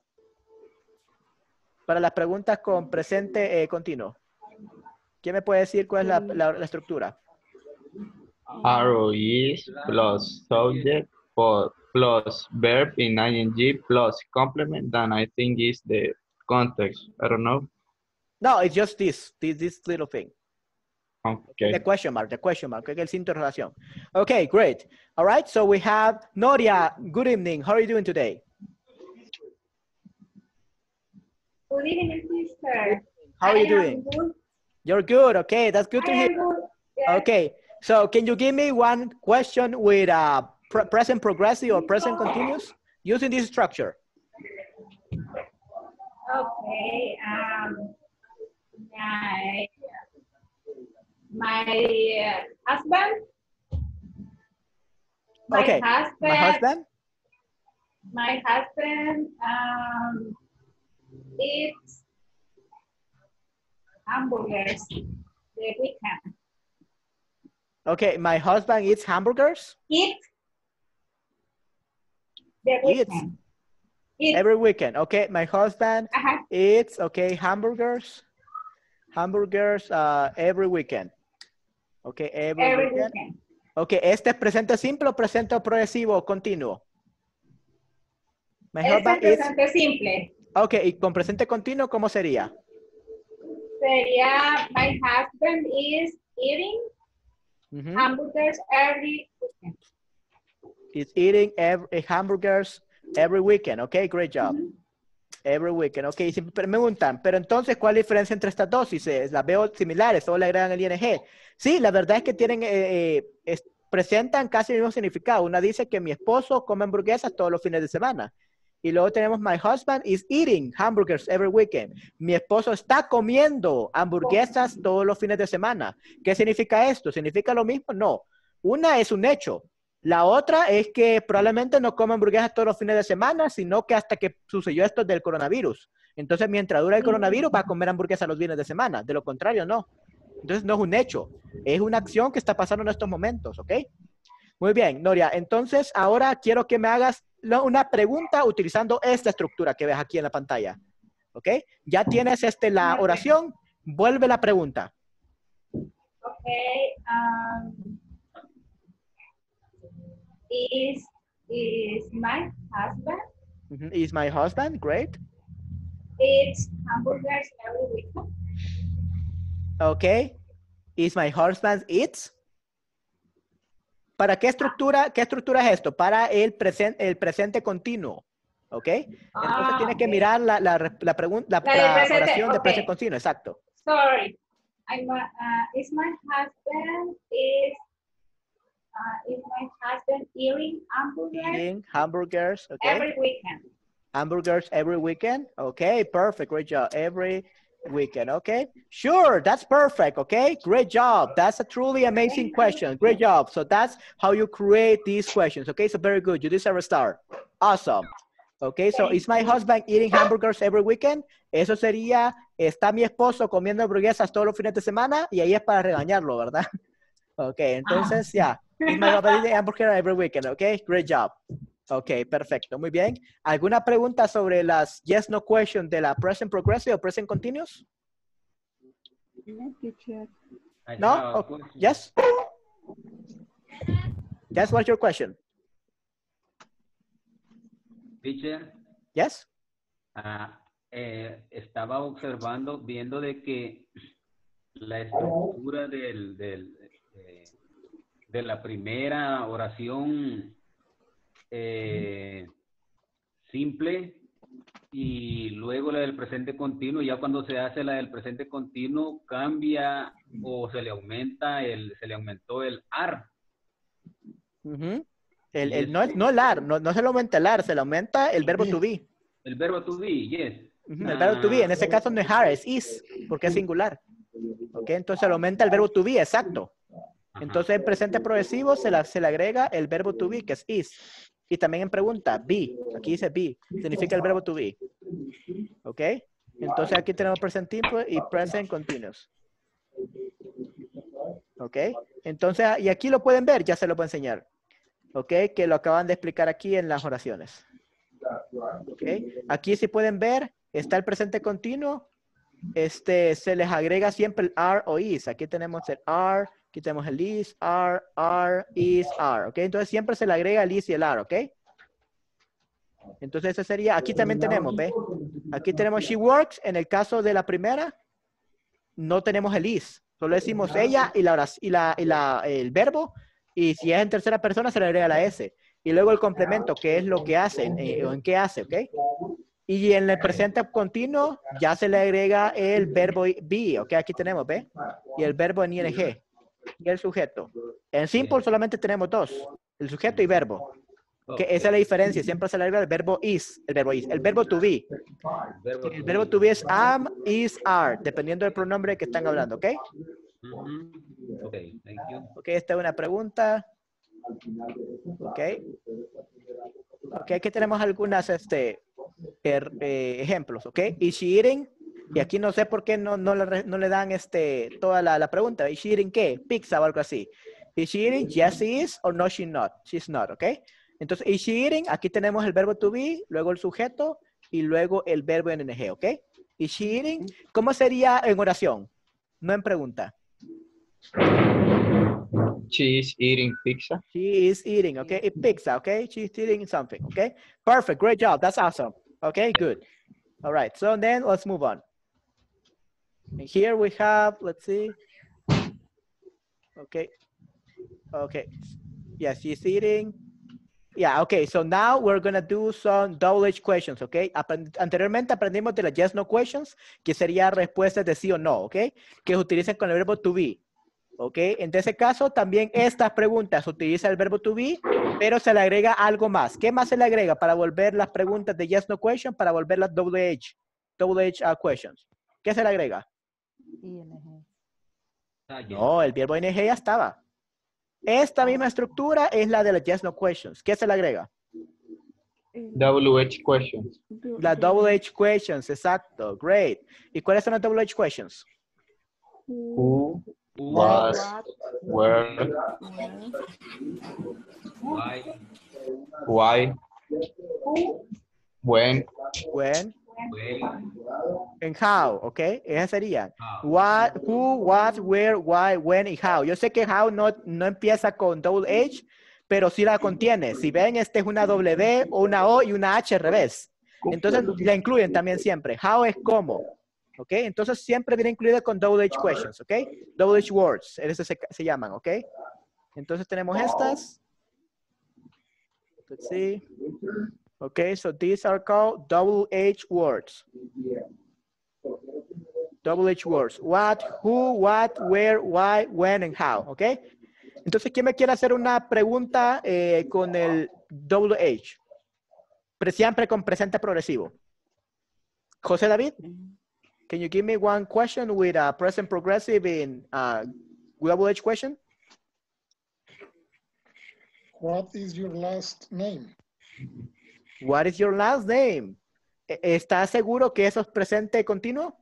Para las preguntas con presente eh, continuo. ¿Quién me puede decir cuál es la, la- la estructura? Arrow is plus subject for plus verb in ing plus complement. Then I think is the context. I don't know. No, it's just this, this, this little thing. Okay. The question mark, the question mark, okay, el signo de interrogación. Okay, great. All right, so we have Noria. Good evening. How are you doing today? Good evening, sister. How are you I am doing? good. You're good. Okay, that's good to I hear. am good. Yes. Okay, so can you give me one question with uh, pre present progressive or present continuous using this structure? Okay. Um, my my uh, husband. My Okay, husband. my husband. My husband um, eats hamburgers the weekend. Okay, my husband eats hamburgers. Eat the Eats weekend. Eat. every weekend. Okay, my husband Uh-huh. eats, okay, hamburgers. Hamburgers uh, every weekend. Okay, every, Every weekend. weekend. Okay, ¿este es presente simple o presente progresivo o continuo? My Este es husband eats. presente simple. Okay, y con presente continuo, ¿cómo sería? Sería my husband is eating Ujú. hamburgers every weekend. Is eating every, hamburgers every weekend. Okay, great job. Ujú. Every weekend. Ok, y si me preguntan, pero entonces, ¿cuál es la diferencia entre estas dos? Si se, las veo similares o le agregan el ing. Sí, la verdad es que tienen, eh, eh, es- presentan casi el mismo significado. Una dice que mi esposo come hamburguesas todos los fines de semana. Y luego tenemos, my husband is eating hamburgers every weekend. Mi esposo está comiendo hamburguesas todos los fines de semana. ¿Qué significa esto? ¿Significa lo mismo? No. Una es un hecho. La otra es que probablemente no come hamburguesas todos los fines de semana, sino que hasta que sucedió esto del coronavirus. Entonces, mientras dura el coronavirus, va a comer hamburguesas los fines de semana. De lo contrario, no. Entonces, no es un hecho. Es una acción que está pasando en estos momentos, ¿ok? Muy bien, Noria. Entonces, ahora quiero que me hagas la- una pregunta utilizando esta estructura que ves aquí en la pantalla. ¿Ok? Ya tienes este, la oración. Vuelve la pregunta. Okay. Um, is is my husband Ujú. Is my husband, great. eats hamburgers every weekend? Ok. Is my husband eats? ¿Para qué estructura, qué estructura es esto? Para el, presen- el presente continuo. ¿Ok? Entonces Ah, tienes que ok. mirar la, la, re- la, pregun- la, La del la presente, oración de ok. presente continuo. Exacto. Sorry. I'm a- uh, is my husband is uh, is my husband eating hamburgers Eating hamburgers. Ok. every weekend? Hamburgers every weekend. Okay, perfect. Great job. Every weekend. Okay, sure. That's perfect. Okay, great job. That's a truly amazing question. Great job. So that's how you create these questions. Okay, so very good. You deserve a star. Awesome. Okay, so is my husband eating hamburgers every weekend? Eso sería, está mi esposo comiendo hamburguesas todos los fines de semana y ahí es para regañarlo, ¿verdad? Okay, entonces, ya. Yeah. Is my husband eating hamburgers every weekend? Okay, great job. Ok, perfecto, muy bien. ¿Alguna pregunta sobre las yes, no question de la present progressive o present continuous? No, teacher. I No? have a Oh, question. yes? Yes, what's your question? Teacher, Yes? ah, eh, estaba observando, viendo de que la estructura del, del, eh, de la primera oración eh, simple y luego la del presente continuo, ya cuando se hace la del presente continuo cambia o se le aumenta el, se le aumentó el ar. Uh-huh. el, Y el, no, eso- no el ar, no, no se le aumenta el ar, se le aumenta el verbo to be. El verbo to be, yes. Uh-huh, el verbo to be, en ese caso no es are, es is, porque es singular. Ok, entonces le aumenta el verbo to be, exacto. Ajá. Entonces en presente progresivo se, la, se le agrega el verbo to be, que es is. Y también en pregunta, be. Aquí dice be. Significa el verbo to be. ¿Ok? Entonces aquí tenemos present simple y present continuous. ¿Ok? Entonces, y aquí lo pueden ver, ya se lo puedo enseñar. ¿Ok? Que lo acaban de explicar aquí en las oraciones. ¿Ok? Aquí si pueden ver, está el presente continuo. Este, se les agrega siempre el are o is. Aquí tenemos el are. Aquí tenemos el is, are, are, is, are, ¿ok? Entonces siempre se le agrega el is y el are, ¿ok? Entonces ese sería, aquí también tenemos, ¿ve? Aquí tenemos she works, en el caso de la primera, no tenemos el is, solo decimos ella y, la, orac- y, la, y la, el verbo, y si es en tercera persona se le agrega la s. Y luego el complemento, que es lo que hacen, eh, o en qué hace, ¿ok? Y en el presente continuo ya se le agrega el verbo be, ok, aquí tenemos, ¿ve? Y el verbo en ing y el sujeto. En simple solamente tenemos dos, el sujeto y verbo. Okay, esa es la diferencia, siempre se le agrega el verbo is, el verbo is, el verbo to be. El verbo to be es am, is, are, dependiendo del pronombre que están hablando, ¿ok? Mm-hmm. Ok, thank you. Ok, esta es una pregunta. Ok. Ok, aquí tenemos algunas este, er, eh, ejemplos, ¿ok? Is she eating? Y aquí no sé por qué no, no, le, no le dan este, toda la, la pregunta. Is she eating qué? Pizza o algo así. Is she eating? Yes, she is. Or no, she not. She's not, ¿ok? Entonces, is she eating? Aquí tenemos el verbo to be, luego el sujeto y luego el verbo en ing, ¿ok? Is she eating? ¿Cómo sería en oración? No en pregunta. She is eating pizza. She is eating, okay? It pizza, okay? She's eating something, okay? Perfect, great job. That's awesome. Okay, good. All right, so then let's move on. And here we have, let's see. Okay. Okay. Yeah, she's eating. Yeah, okay. So now we're going to do some double H questions, okay? Aprend anteriormente aprendimos de las yes, no questions, que sería respuestas de sí o no, okay? Que se utilizan con el verbo to be. Ok, en ese caso también estas preguntas utiliza el verbo to be, pero se le agrega algo más. ¿Qué más se le agrega para volver las preguntas de yes, no question, para volver las double H, double H uh, questions? ¿Qué se le agrega? ing. No, el verbo ing ya estaba. Esta misma estructura es la de las yes, no questions. ¿Qué se le agrega? Double H questions. La double H questions, exacto, great. ¿Y cuáles son las double H questions? Who, what, where, Why, why, when, when, when, and how, ¿ok? Esas serían. how. What, who, what, where, why, when y how. Yo sé que how no, no empieza con double H, pero sí la contiene. Si ven, este es una W o una O y una H al revés. Entonces la incluyen también siempre. How es cómo. ¿Ok? Entonces siempre viene incluida con double H questions. ¿Ok? Double H words. Eso se, se llaman. ¿Ok? Entonces tenemos estas. Let's see. Okay, so these are called double H words. Double H words. What, who, what, where, why, when, and how. Okay. Entonces, ¿quién me quiere hacer una pregunta eh, con el double H? Pero siempre con presente progresivo. José David, can you give me one question with a present progressive in uh, double H question? What is your last name? What is your last name? ¿Estás seguro que eso es presente continuo?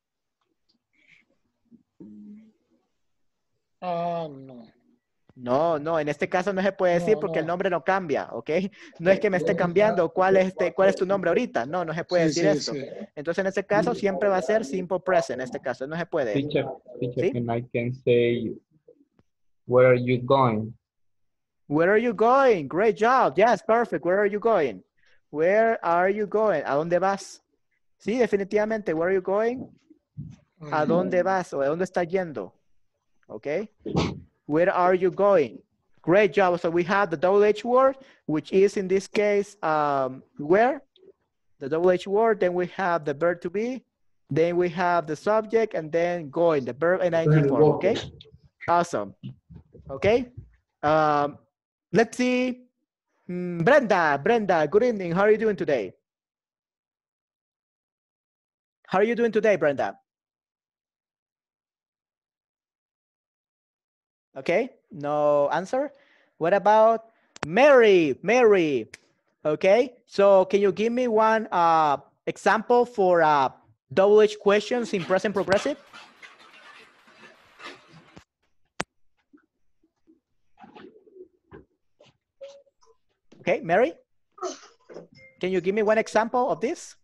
Ah, no. No, no, en este caso no se puede decir No, porque no. el nombre no cambia, ¿ok? No es que me esté cambiando cuál es, este, cuál es tu nombre ahorita. No, no se puede Sí, decir sí, eso. sí. Entonces, en este caso siempre va a ser simple present. En este caso no se puede. teacher, teacher, ¿Sí? and I can say, where are you going? Where are you going? Great job. Yes, perfect. Where are you going? Where are you going? ¿A dónde vas? Sí, definitivamente. Where are you going? ¿A dónde vas? ¿O a dónde estás yendo? ¿Ok? Where are you going? Great job. So we have the double H word, which is in this case, um, where? The double H word. Then we have the verb to be. Then we have the subject and then going, the verb and ing form. Okay? Awesome. Okay? Um, let's see. Mm, Brenda, Brenda, good evening. How are you doing today? How are you doing today, Brenda? Okay, no answer. What about Mary? Mary. Okay, so can you give me one uh, example for uh, double H questions in present progressive? Okay, Mary, can you give me one example of this?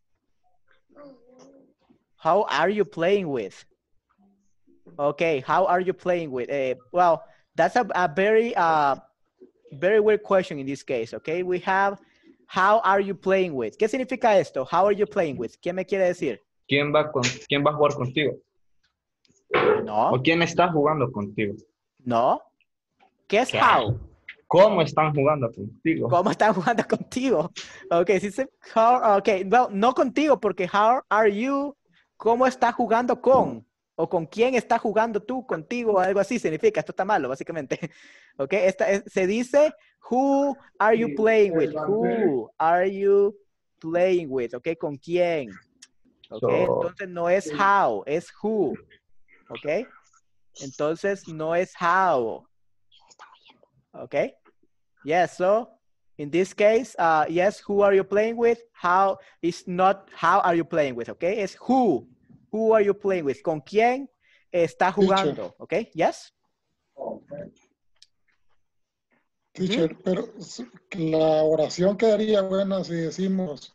How are you playing with? Okay, how are you playing with? Uh, well, that's a, a very, uh, very weird question in this case, okay? We have, how are you playing with? ¿Qué significa esto? How are you playing with? ¿Qué me quiere decir? ¿Quién va, con, ¿Quién va a jugar contigo? No. ¿O quién está jugando contigo? No. ¿Qué es ¿Qué? how? ¿Cómo están jugando contigo? ¿Cómo están jugando contigo? Ok, si dice how, ok, well, no contigo, porque how are you, ¿cómo está jugando con? O con quién está jugando tú, contigo, o algo así significa, esto está malo, básicamente. Ok, esta es, se dice, who are you playing with? Who are you playing with? Ok, ¿con quién? Ok, So, entonces no es how, es who. Ok, entonces no es how. Ok. Yes, so in this case, uh, yes, who are you playing with? How is not how are you playing with, okay? Es who. Who are you playing with? ¿Con quién está jugando? Okay, yes? Teacher, uh-huh. Pero la oración quedaría buena si decimos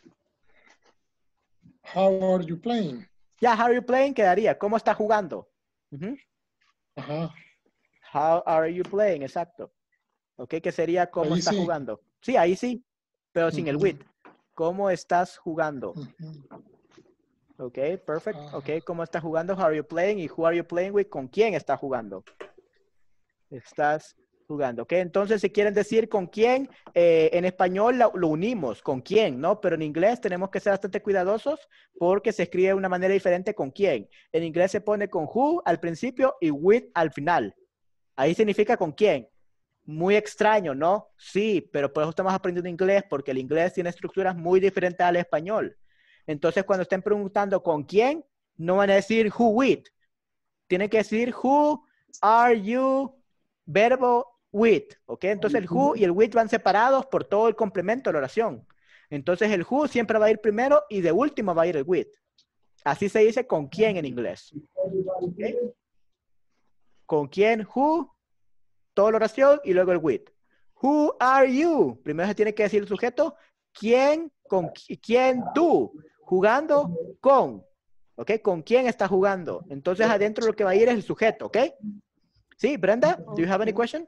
how are you playing? Ya, yeah, how are you playing quedaría. ¿Cómo está jugando? Uh-huh. Ajá. How are you playing? Exacto. Ok, que sería cómo ahí está sí. jugando. Sí, ahí sí, pero sin uh-huh. el with. ¿Cómo estás jugando? Uh-huh. Ok, perfect. Uh-huh. Ok, ¿cómo estás jugando? How are you playing? Y who are you playing with? ¿Con quién estás jugando? Estás jugando. Ok, entonces si quieren decir con quién, eh, en español lo, lo unimos, con quién, ¿no? Pero en inglés tenemos que ser bastante cuidadosos porque se escribe de una manera diferente con quién. En inglés se pone con who al principio y with al final. Ahí significa con quién. Muy extraño, ¿no? Sí, pero por eso estamos aprendiendo inglés, porque el inglés tiene estructuras muy diferentes al español. Entonces, cuando estén preguntando con quién, no van a decir who with. Tienen que decir who are you, verbo with, ¿ok? Entonces, el who y el with van separados por todo el complemento de la oración. Entonces, el who siempre va a ir primero y de último va a ir el with. Así se dice con quién en inglés. ¿Okay? Con quién, who, toda la oración y luego el with. Who are you? Primero se tiene que decir el sujeto. ¿Quién? ¿Con quién tú? Jugando con. ¿Ok? ¿Con quién está jugando? Entonces adentro lo que va a ir es el sujeto. ¿Ok? Sí, Brenda, do you have any question?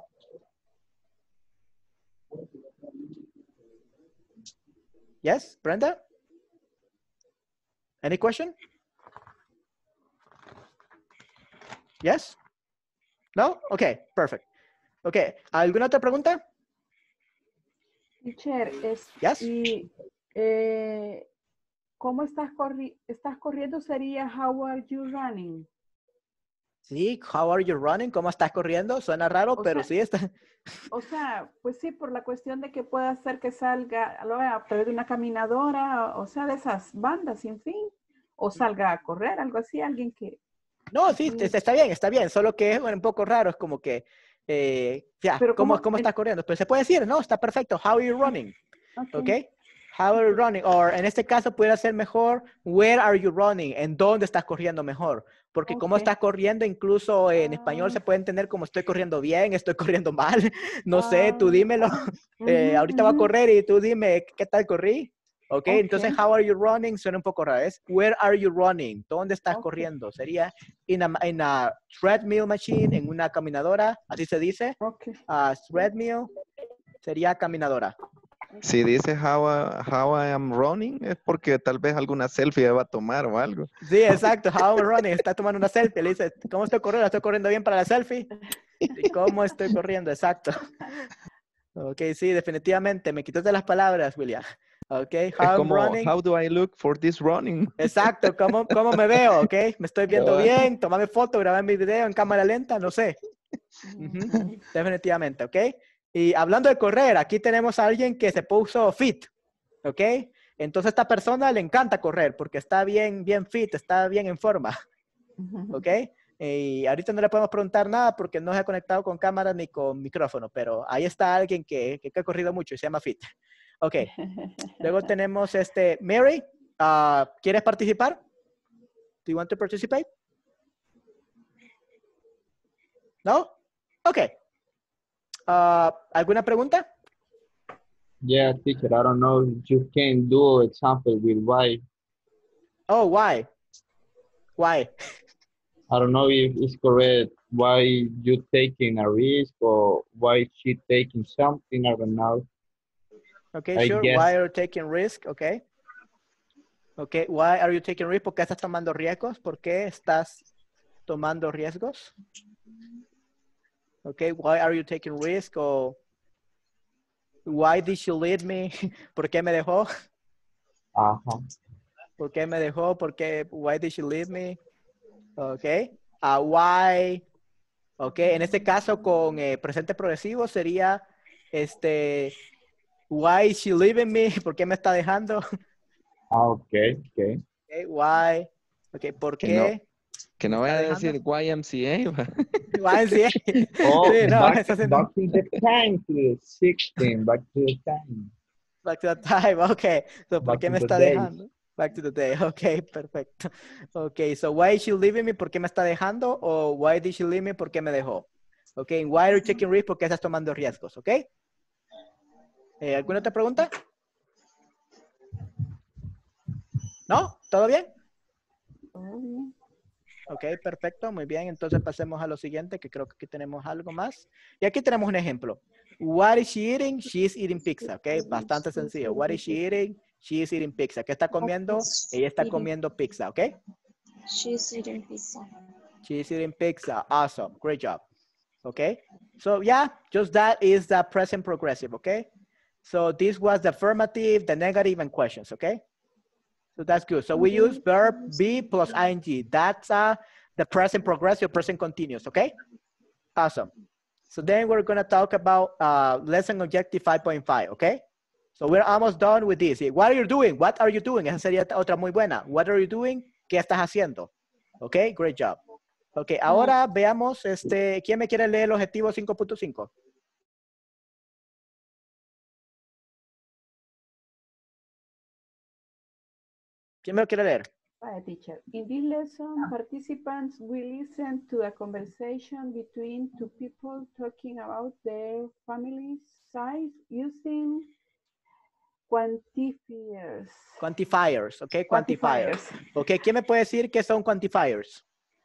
Yes, Brenda? Any question? Yes? No? Okay, perfect. Okay, ¿alguna otra pregunta? Teacher, es, yes? y eh, ¿cómo estás, corri estás corriendo? Sería how are you running? Sí, how are you running? ¿Cómo estás corriendo? Suena raro, o pero sea, sí está. O sea, pues sí, por la cuestión de que pueda hacer que salga a través de una caminadora, o sea, de esas bandas sin fin, o salga a correr, algo así, alguien que... No, sí, mm. está bien, está bien, solo que es bueno, un poco raro, es como que, eh, ya, Pero ¿cómo, ¿cómo, cómo estás corriendo? Pero se puede decir, no, está perfecto, how are you running? Okay. ¿Ok? How are you running? O en este caso pudiera ser mejor, where are you running? ¿En dónde estás corriendo mejor? Porque okay. cómo estás corriendo, incluso en ah. español se puede entender como estoy corriendo bien, estoy corriendo mal. No ah. sé, tú dímelo. Uh-huh, eh, ahorita uh-huh. voy a correr y tú dime qué tal corrí. Okay, ok, entonces how are you running suena un poco raro. Es where are you running? ¿Dónde estás okay. corriendo? Sería in a, in a treadmill machine, en una caminadora, así se dice. Okay. Uh, treadmill sería caminadora. Si dice how, uh, how I am running, es porque tal vez alguna selfie va a tomar o algo. Sí, exacto. How I'm running. Está tomando una selfie. Le dice, ¿cómo estoy corriendo? ¿Estoy corriendo bien para la selfie? ¿Y cómo estoy corriendo? Exacto. Ok, sí, definitivamente. Me quitaste las palabras, William. Ok, how I'm como, running. How do I look for this running? Exacto. ¿Cómo, cómo me veo? Ok, me estoy viendo bien. Tomame foto, grabar mi video en cámara lenta. No sé. Uh-huh. Definitivamente, ok. Y hablando de correr, aquí tenemos a alguien que se puso fit, ¿ok? Entonces a esta persona le encanta correr porque está bien, bien fit, está bien en forma, ¿ok? Y ahorita no le podemos preguntar nada porque no se ha conectado con cámara ni con micrófono, pero ahí está alguien que, que ha corrido mucho y se llama fit. Ok. Luego tenemos este, Mary, uh, ¿quieres participar? Do you want to participate? ¿No? Ok. Uh, ¿Alguna pregunta? Yeah, teacher, I don't know if you can do example with why. Oh, why? Why? I don't know if it's correct. Why you taking a risk or why she taking something? I don't know. Okay, I sure. Guess. Why are you taking risk? Okay. Okay, why are you taking risk? ¿Por qué estás tomando riesgos? ¿Por qué estás tomando riesgos? Okay, why are you taking risk? O Why did she leave me? ¿Por qué me dejó? Ajá. ¿Por qué me dejó? ¿Por qué? Why did she leave me? Ok. Uh, why? Ok. En este caso con eh, presente progresivo sería este. Why is she leaving me? ¿Por qué me está dejando? Ah, ok, ok. Okay. Why? Ok. ¿Por Que no, qué? que me no está vaya a dejando? decir Y M C A. Why sí. Oh, Sí, no, back, eso sí no. back to the time, to the sixteen, back to the time. Back to the time, okay. So, ¿por Back qué to me the está days. dejando? Back to the day, okay, perfecto. Okay, so why is she leaving me? ¿Por qué me está dejando? O why did she leave me? ¿Por qué me dejó? Okay, why are you taking risks? ¿Por qué estás tomando riesgos? Okay. Eh, ¿Alguna otra pregunta? ¿No? ¿Todo bien? Todo bien. Ok, perfecto, muy bien. Entonces pasemos a lo siguiente, que creo que aquí tenemos algo más. Y aquí tenemos un ejemplo. What is she eating? She's eating pizza, ok. Bastante sencillo. What is she eating? She is eating pizza. ¿Qué está comiendo? Ella está comiendo pizza, ok. She's eating pizza. She's eating pizza. Awesome, great job. Okay, so yeah, just that is the present progressive, okay. So this was the affirmative, the negative, and questions, okay. So that's good. So we use verb be plus ing. That's uh, the present progressive, present continuous, okay? Awesome. So then we're going to talk about uh, lesson objective five point five, okay? So we're almost done with this. What are you doing? What are you doing? Esa sería otra muy buena. What are you doing? ¿Qué estás haciendo? Okay, great job. Okay, ahora veamos, este, ¿quién me quiere leer el objetivo cinco punto cinco? ¿Quién me lo quiere leer? Hi, teacher. In this lesson, participants will listen to a conversation between two people talking about their family size using quantifiers. Quantifiers, ok, quantifiers. Quantifiers. Ok, ¿quién me puede decir qué son quantifiers?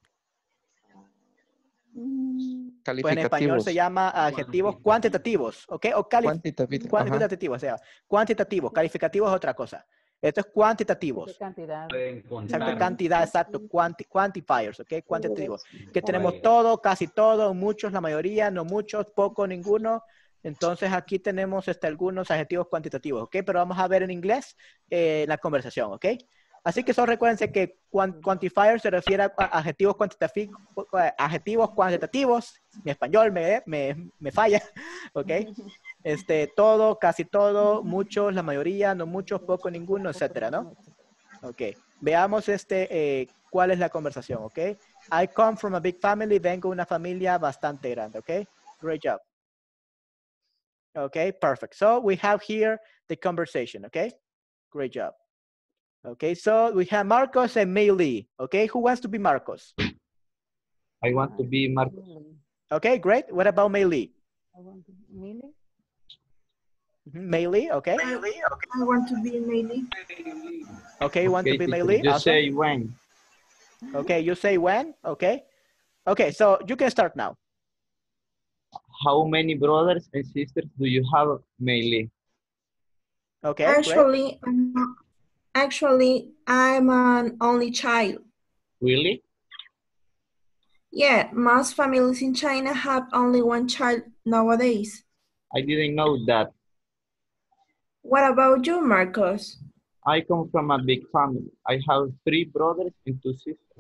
Mm, Pues en español se llama adjetivos cuantitativos, ¿ok? O Cuantitativos. cuantitativos, o sea, cuantitativos, calificativos es otra cosa. Esto es cuantitativos. ¿Qué cantidad? Pueden Exacto, contar. cantidad, exacto, quanti, quantifiers, ¿ok? Cuantitativos. Que tenemos Vaya. todo, casi todo, muchos, la mayoría, no muchos, poco, ninguno. Entonces aquí tenemos este, algunos adjetivos cuantitativos, ¿ok? Pero vamos a ver en inglés eh, la conversación, ¿ok? Así que solo recuérdense que quantifier se refiere a adjetivos cuantitativos, adjetivos cuantitativos. Mi español me, me, me falla, ¿ok? Este, todo, casi todo, muchos, la mayoría, no muchos, poco, ninguno, etcétera, ¿no? Ok. Veamos este, eh, cuál es la conversación, ¿ok? I come from a big family. Vengo de una familia bastante grande, ¿ok? Great job. Okay, perfect. So we have here the conversation, okay? Great job. Okay, so we have Marcos and Mei Lee. Okay, who wants to be Marcos? I want to be Marcos. Okay, great. What about Mei Lee? I want to Millie. Mm-hmm. Mei Lee, okay. I want to be Maybe. Okay, you want Okay, to be Mei teacher, Lee? just Awesome. say when. Okay, you say when? Okay. Okay, so you can start now. How many brothers and sisters do you have, Meili? Okay, great. Actually, I'm not, actually, I'm an only child. Really? Yeah, most families in China have only one child nowadays. I didn't know that. What about you, Marcos? I come from a big family. I have three brothers and two sisters.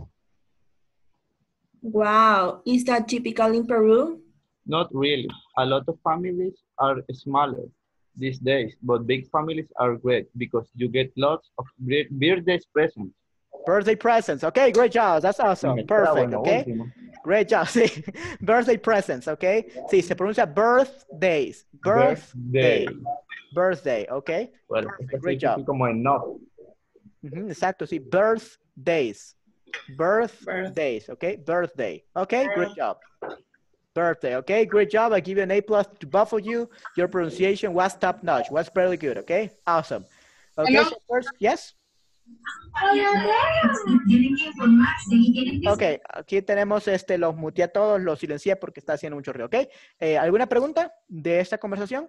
Wow, is that typical in Peru? Not really. A lot of families are smaller these days, but big families are great because you get lots of bir- birthday presents. Birthday presents. Okay, great job. That's awesome. Perfect. Okay. Great job. Sí. Birthday presents. Okay. Sí, se pronuncia birthdays. Birthday. Birthday. Okay. Bueno, Great job. como en no. Uh-huh, exacto. Sí, birthdays. Birthdays. Okay. Birthday. Okay. Great job. Birthday. Okay. Great job. I give you an A plus to both of you. Your pronunciation was top notch. Was very good. Okay. Awesome. Okay. So first, yes. Ok, aquí tenemos este, los muteé a todos, los silencié porque está haciendo mucho ruido, ¿ok? Eh, ¿Alguna pregunta de esta conversación?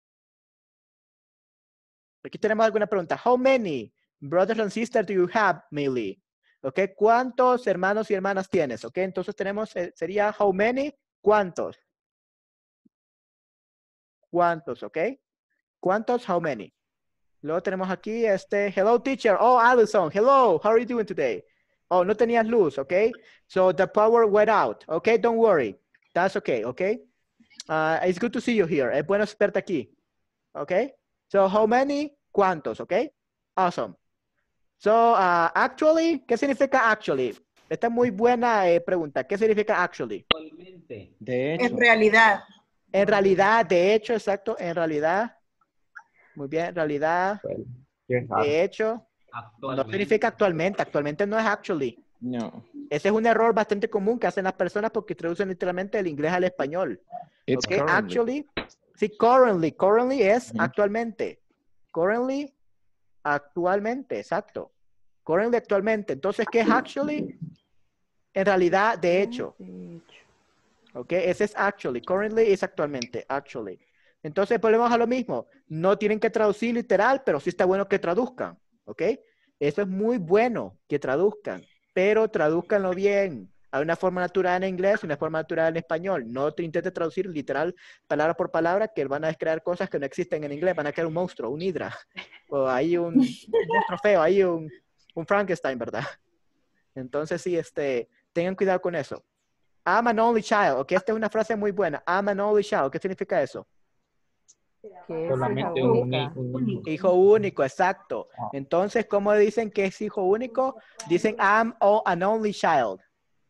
Aquí tenemos alguna pregunta. How many brothers and sisters do you have, Millie? ¿Ok? ¿Cuántos hermanos y hermanas tienes? ¿Ok? Entonces tenemos, eh, sería how many, ¿cuántos? ¿Cuántos? ¿Ok? ¿Cuántos? How many? Luego tenemos aquí este, hello teacher. Oh, Allison, hello, how are you doing today? Oh, no tenías luz, okay? So the power went out, okay? Don't worry. That's okay, okay? Uh, it's good to see you here. Es bueno verte aquí, okay? So how many? ¿Cuántos, okay? Awesome. So, uh, actually, ¿qué significa actually? Esta es muy buena eh, pregunta. ¿Qué significa actually? Actualmente. De hecho. En realidad. En realidad, de hecho, exacto, en realidad. Muy bien, en realidad, de hecho, no significa actualmente. Actualmente no es actually. No. Ese es un error bastante común que hacen las personas porque traducen literalmente del inglés al español. It's Okay, currently. actually, sí, currently. Currently es Ujú. actualmente. Currently, actualmente, exacto. Currently, actualmente. Entonces, ¿qué es actually? En realidad, de hecho. Ok, ese es actually. Currently es actualmente. Actually. Entonces, volvemos a lo mismo. No tienen que traducir literal, pero sí está bueno que traduzcan. Ok. Eso es muy bueno que traduzcan, pero traduzcanlo bien. Hay una forma natural en inglés y una forma natural en español. No te intentes traducir literal palabra por palabra, que van a crear cosas que no existen en inglés. Van a crear un monstruo, un hidra. O hay un, un monstruo feo, hay un, un Frankenstein, ¿verdad? Entonces, sí, este, tengan cuidado con eso. I'm an only child. Ok, esta es una frase muy buena. I'm an only child. ¿Qué significa eso? Que es Solamente hija un, única. un hijo. Hijo único, exacto. Ah. Entonces, ¿cómo dicen que es hijo único? Dicen I'm o- an only child.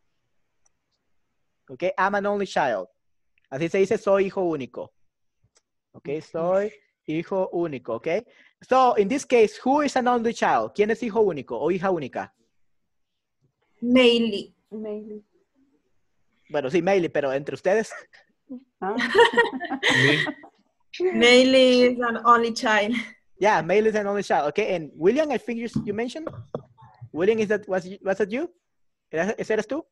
Ok, I'm an only child. Así se dice soy hijo único. Ok, soy hijo único. Ok. So, in this case, who is an only child? ¿Quién es hijo único o hija única? Mainly. Maybe. Bueno, sí, Meili, pero entre ustedes. Ah. Mainly is an only child. Yeah, Meili is an only child. Okay, and William, I think you, you mentioned. William, is that was, was that you? ¿Eres- ¿Ese eres tú?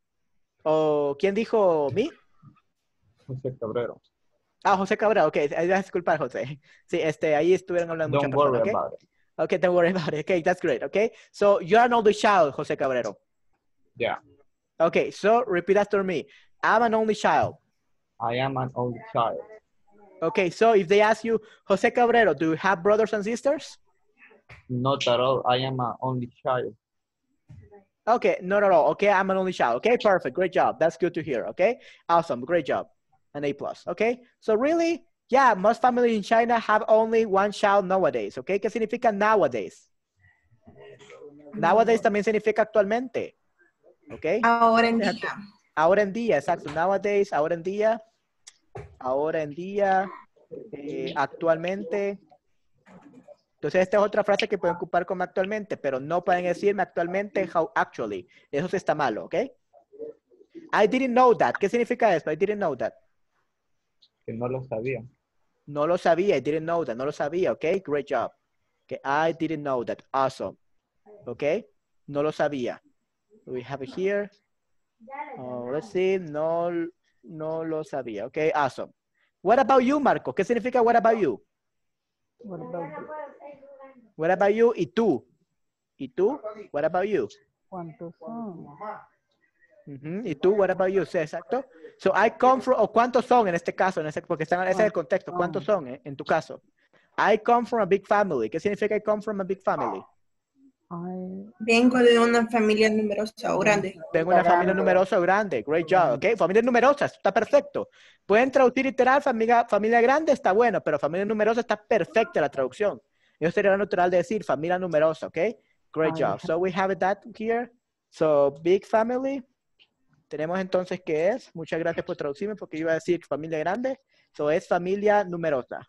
¿O quién dijo me? José Cabrero. Ah, José Cabrera, ok, ahí vas a disculpar, José. Sí, este, ahí estuvieron hablando muchas Don't worry personas, about it. ok? Ok, don't worry about it, okay, that's great, okay? So, you're an only child, José Cabrero. Yeah. Okay, so repeat after me. I'm an only child. I am an only child. Okay, so if they ask you, José Cabrero, do you have brothers and sisters? Not at all. I am an only child. Okay, not at all. Okay, I'm an only child. Okay, perfect. Great job. That's good to hear. Okay, awesome. Great job. An A plus. Okay, so really, yeah, most families in China have only one child nowadays. Okay, ¿qué significa nowadays? Nowadays también significa actualmente. Okay, Ahora en Exacto. día. Ahora en día, exacto. Nowadays, ahora en día. Ahora en día. eh, actualmente. Entonces, esta es otra frase que pueden ocupar como actualmente, pero no pueden decirme actualmente how actually. Eso sí está malo, ¿ok? I didn't know that. ¿Qué significa eso? I didn't know that. Que no lo sabía. No lo sabía. I didn't know that. No lo sabía, ¿ok? Great job. Okay, I didn't know that. Awesome. ¿Ok? No lo sabía. We have it here. Oh, let's see. No, no lo sabía. Ok, awesome. What about you, Marco? ¿Qué significa what about you? What about you? What about you? ¿Y tú? ¿Y tú? What about you? ¿Cuántos son? Ujú. ¿Y tú? What about you? Sí, exacto. So I come from, o cuántos son en este caso, en ese, porque están, ese es el contexto. ¿Cuántos son eh, en tu caso? I come from a big family. ¿Qué significa I come from a big family? Ay, Vengo de una familia numerosa o grande. Tengo una familia numerosa o grande. Great job. Ok, familia numerosa. Está perfecto. Pueden traducir literal familia, familia grande, está bueno, pero familia numerosa está perfecta la traducción. Eso sería lo natural de decir familia numerosa, ok? Great I job. So we have that here. So big family. Tenemos entonces qué es. Muchas gracias por traducirme porque iba a decir familia grande. So es familia numerosa.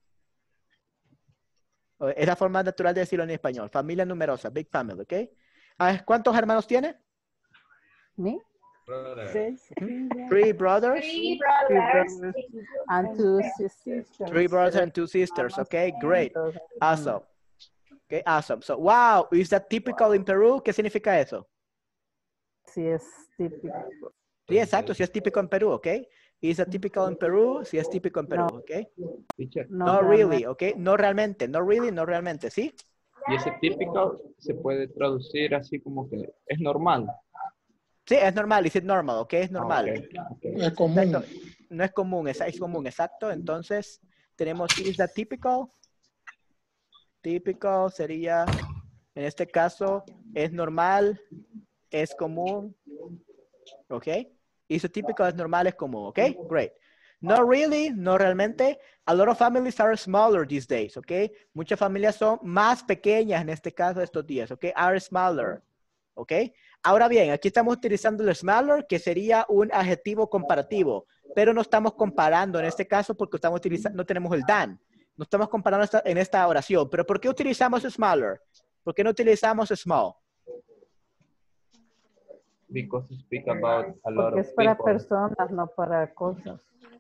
O- Es la forma natural de decirlo en español. Familia numerosa, big family, ¿ok? Ah, ¿cuántos hermanos tiene? me? Six. Three brothers. Three Three brothers. brothers and two sisters. Three brothers and two sisters. Okay, great. Entonces, Awesome. Okay, awesome. So, wow, is that typical in Peru? ¿Qué significa eso? sí es típico. Sí, exacto, sí es típico en Perú, ¿ok? Is that typical in Peru? Sí es típico en Perú, No. ¿ok? Teacher. No, No realmente. really, ¿ok? No realmente, no really, no realmente, ¿sí? Y ese típico se puede traducir así como que es normal. Sí, es normal, is it normal, ¿ok? Es Ah, normal. ok, ok. Es común. Exacto. No es común, es, es común, exacto. Entonces, Tenemos is that typical. Typical sería, en este caso, es normal, es común. ¿Ok? Is it typical, es normal, es común. ¿Ok? Great. Not really, no realmente. A lot of families are smaller these days. ¿Ok? Muchas familias son más pequeñas en este caso estos días. ¿Ok? Are smaller. ¿Ok? Ahora bien, aquí estamos utilizando el smaller, que sería un adjetivo comparativo, pero no estamos comparando en este caso porque estamos utilizando, no tenemos el than. No estamos comparando esta, en esta oración. ¿Pero por qué utilizamos smaller? ¿Por qué no utilizamos small? Because we speak about a lot Porque of es para people. personas, no para cosas.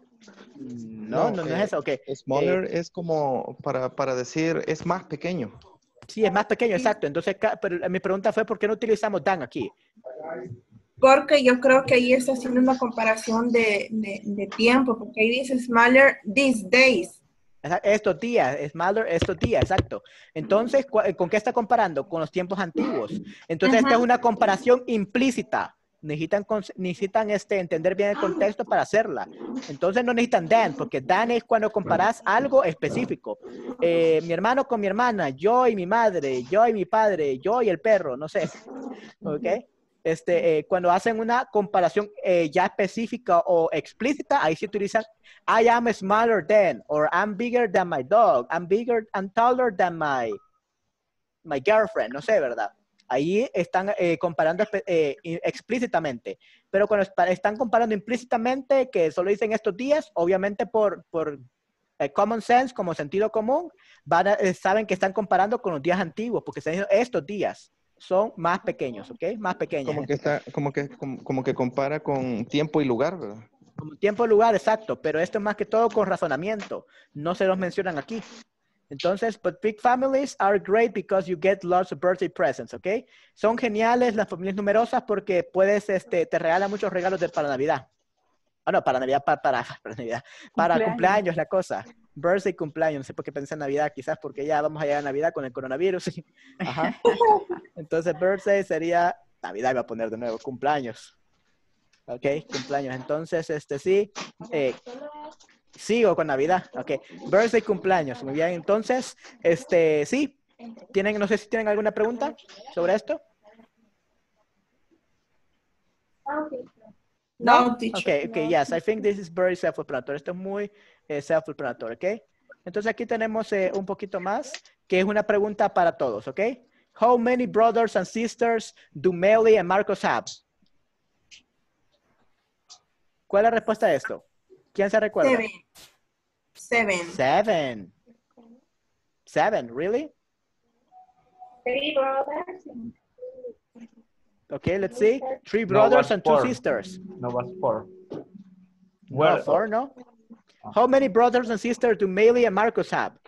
No, no, no eh, es eso. Ok. Smaller Eh, es como para, para decir, es más pequeño. sí, es más pequeño, exacto. Entonces, ca- pero mi pregunta fue, ¿por qué no utilizamos than aquí? Porque yo creo que ahí está haciendo una comparación de, de, de tiempo, porque ahí dice smaller these days. Esa- Estos días, smaller, estos días, exacto. Entonces, ¿cu- ¿con qué está comparando? Con los tiempos antiguos. Entonces, esta es una comparación implícita. Necesitan, cons- necesitan este, entender bien el contexto para hacerla. Entonces, no necesitan than, porque than es cuando comparas algo específico. Eh, mi hermano con mi hermana, yo y mi madre, yo y mi padre, yo y el perro, no sé. ¿Ok? Este, eh, cuando hacen una comparación eh, ya específica o explícita, ahí se utilizan I am smaller than, or I'm bigger than my dog, I'm bigger and taller than my, my girlfriend, no sé, ¿verdad? Ahí están eh, comparando eh, explícitamente. Pero cuando están comparando implícitamente, que solo dicen estos días, obviamente por, por eh, common sense, como sentido común, van a, eh, saben que están comparando con los días antiguos, porque están diciendo estos días son más pequeños, ¿ok? Más pequeños. Como que está, como que, como, como que compara con tiempo y lugar, ¿verdad? Como tiempo y lugar, exacto, pero esto es más que todo con razonamiento. No se los mencionan aquí. Entonces, but big families are great because you get lots of birthday presents, ¿ok? Son geniales las familias numerosas porque puedes, este, te regalan muchos regalos de, para Navidad. Ah, no, para Navidad, para, para, para Navidad. Para Cumpleaños. cumpleaños, la cosa. Birthday, cumpleaños. No sé por qué pensé en Navidad, quizás porque ya vamos a llegar a Navidad con el coronavirus. Ajá. Entonces, birthday sería, Navidad iba a poner de nuevo, cumpleaños. Ok, cumpleaños. Entonces, este sí, eh, sigo con Navidad. Ok, birthday, cumpleaños. Muy bien, entonces, este sí, tienen, no sé si tienen alguna pregunta sobre esto. No, No, teacher. ok, ok, yes, I think this is very self-explanatory. Esto es muy eh, self-explanatory, ok. Entonces aquí tenemos eh, un poquito más, que es una pregunta para todos, ok. How many brothers and sisters do Meli and Marcos have? ¿Cuál es la respuesta a esto? ¿Quién se recuerda? Seven. Seven. Seven. Seven, really? Three brothers. Okay, let's see. Three No, brothers was and two four. sisters. No was four. No, Well, four, no? How many brothers and sisters do Meli and Marcos have?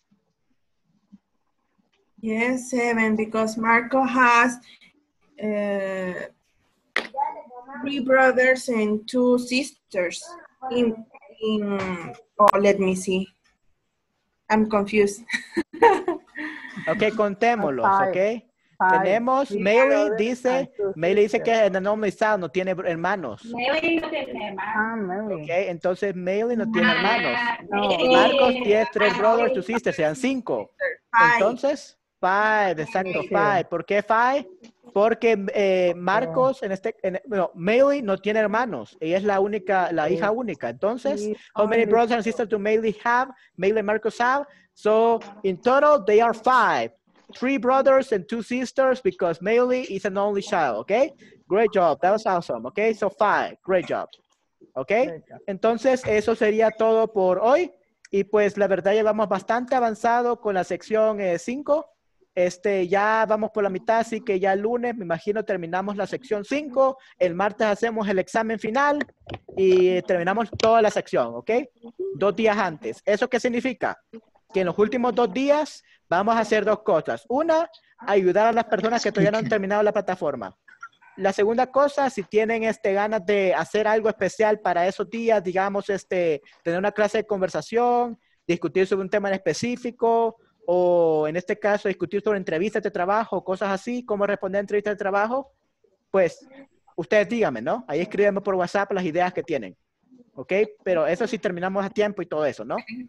Yes, seven, because Marco has uh, three brothers and two sisters. In, in, oh, let me see. I'm confused. Ok, contémoslos, Five. ok. Five. Tenemos, Three Meli brothers dice, and two Meli dice sisters. que es anonymizado, no tiene hermanos. Meli no tiene hermano. Ah, Mary. Ok, entonces Meli no tiene hermanos. Ah, No. Meli Marcos tiene tiene tres hermano. brothers, two sisters, sean cinco. Five. Entonces, five, exacto, Sí. five. ¿Por qué five? Porque eh, Marcos, en este, en, bueno, Meli no tiene hermanos. Ella es la única, la hija única. Entonces, She how many only- brothers and sisters do Meli have? Meli and Marcos have. So, in total, they are five. Three brothers and two sisters because Meli is an only child, okay? Great job, that was awesome, okay? So, five, great job, okay? Entonces, eso sería todo por hoy. Y pues, la verdad, llevamos bastante avanzado con la sección cinco. Este, ya vamos por la mitad, así que ya el lunes, me imagino, terminamos la sección cinco. El martes hacemos el examen final y terminamos toda la sección, ¿ok? Dos días antes. ¿Eso qué significa? Que en los últimos dos días vamos a hacer dos cosas. Una, ayudar a las personas que todavía no han terminado la plataforma. La segunda cosa, si tienen este, ganas de hacer algo especial para esos días, digamos, este, tener una clase de conversación, discutir sobre un tema en específico, o en este caso discutir sobre entrevistas de trabajo, cosas así, cómo responder a entrevistas de trabajo, pues ustedes díganme, ¿no? Ahí escríbanme por WhatsApp las ideas que tienen, ¿ok? Pero eso sí terminamos a tiempo y todo eso, ¿no?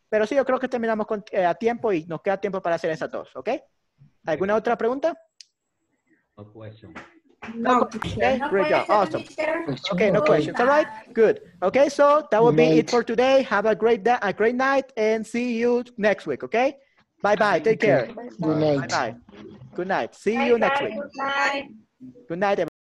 Pero sí, yo creo que terminamos con, eh, a tiempo y nos queda tiempo para hacer esas dos, ¿ok? ¿Alguna otra pregunta? No question. No, No, question. teacher. Okay, great job. Awesome. Okay, no questions. All right, good. Okay, so that will be it for today. Have a great day, a great night, and see you next week. Okay, bye bye. Take care. Good night. Bye bye. Good night. See you next week. Good night. Good night, everyone.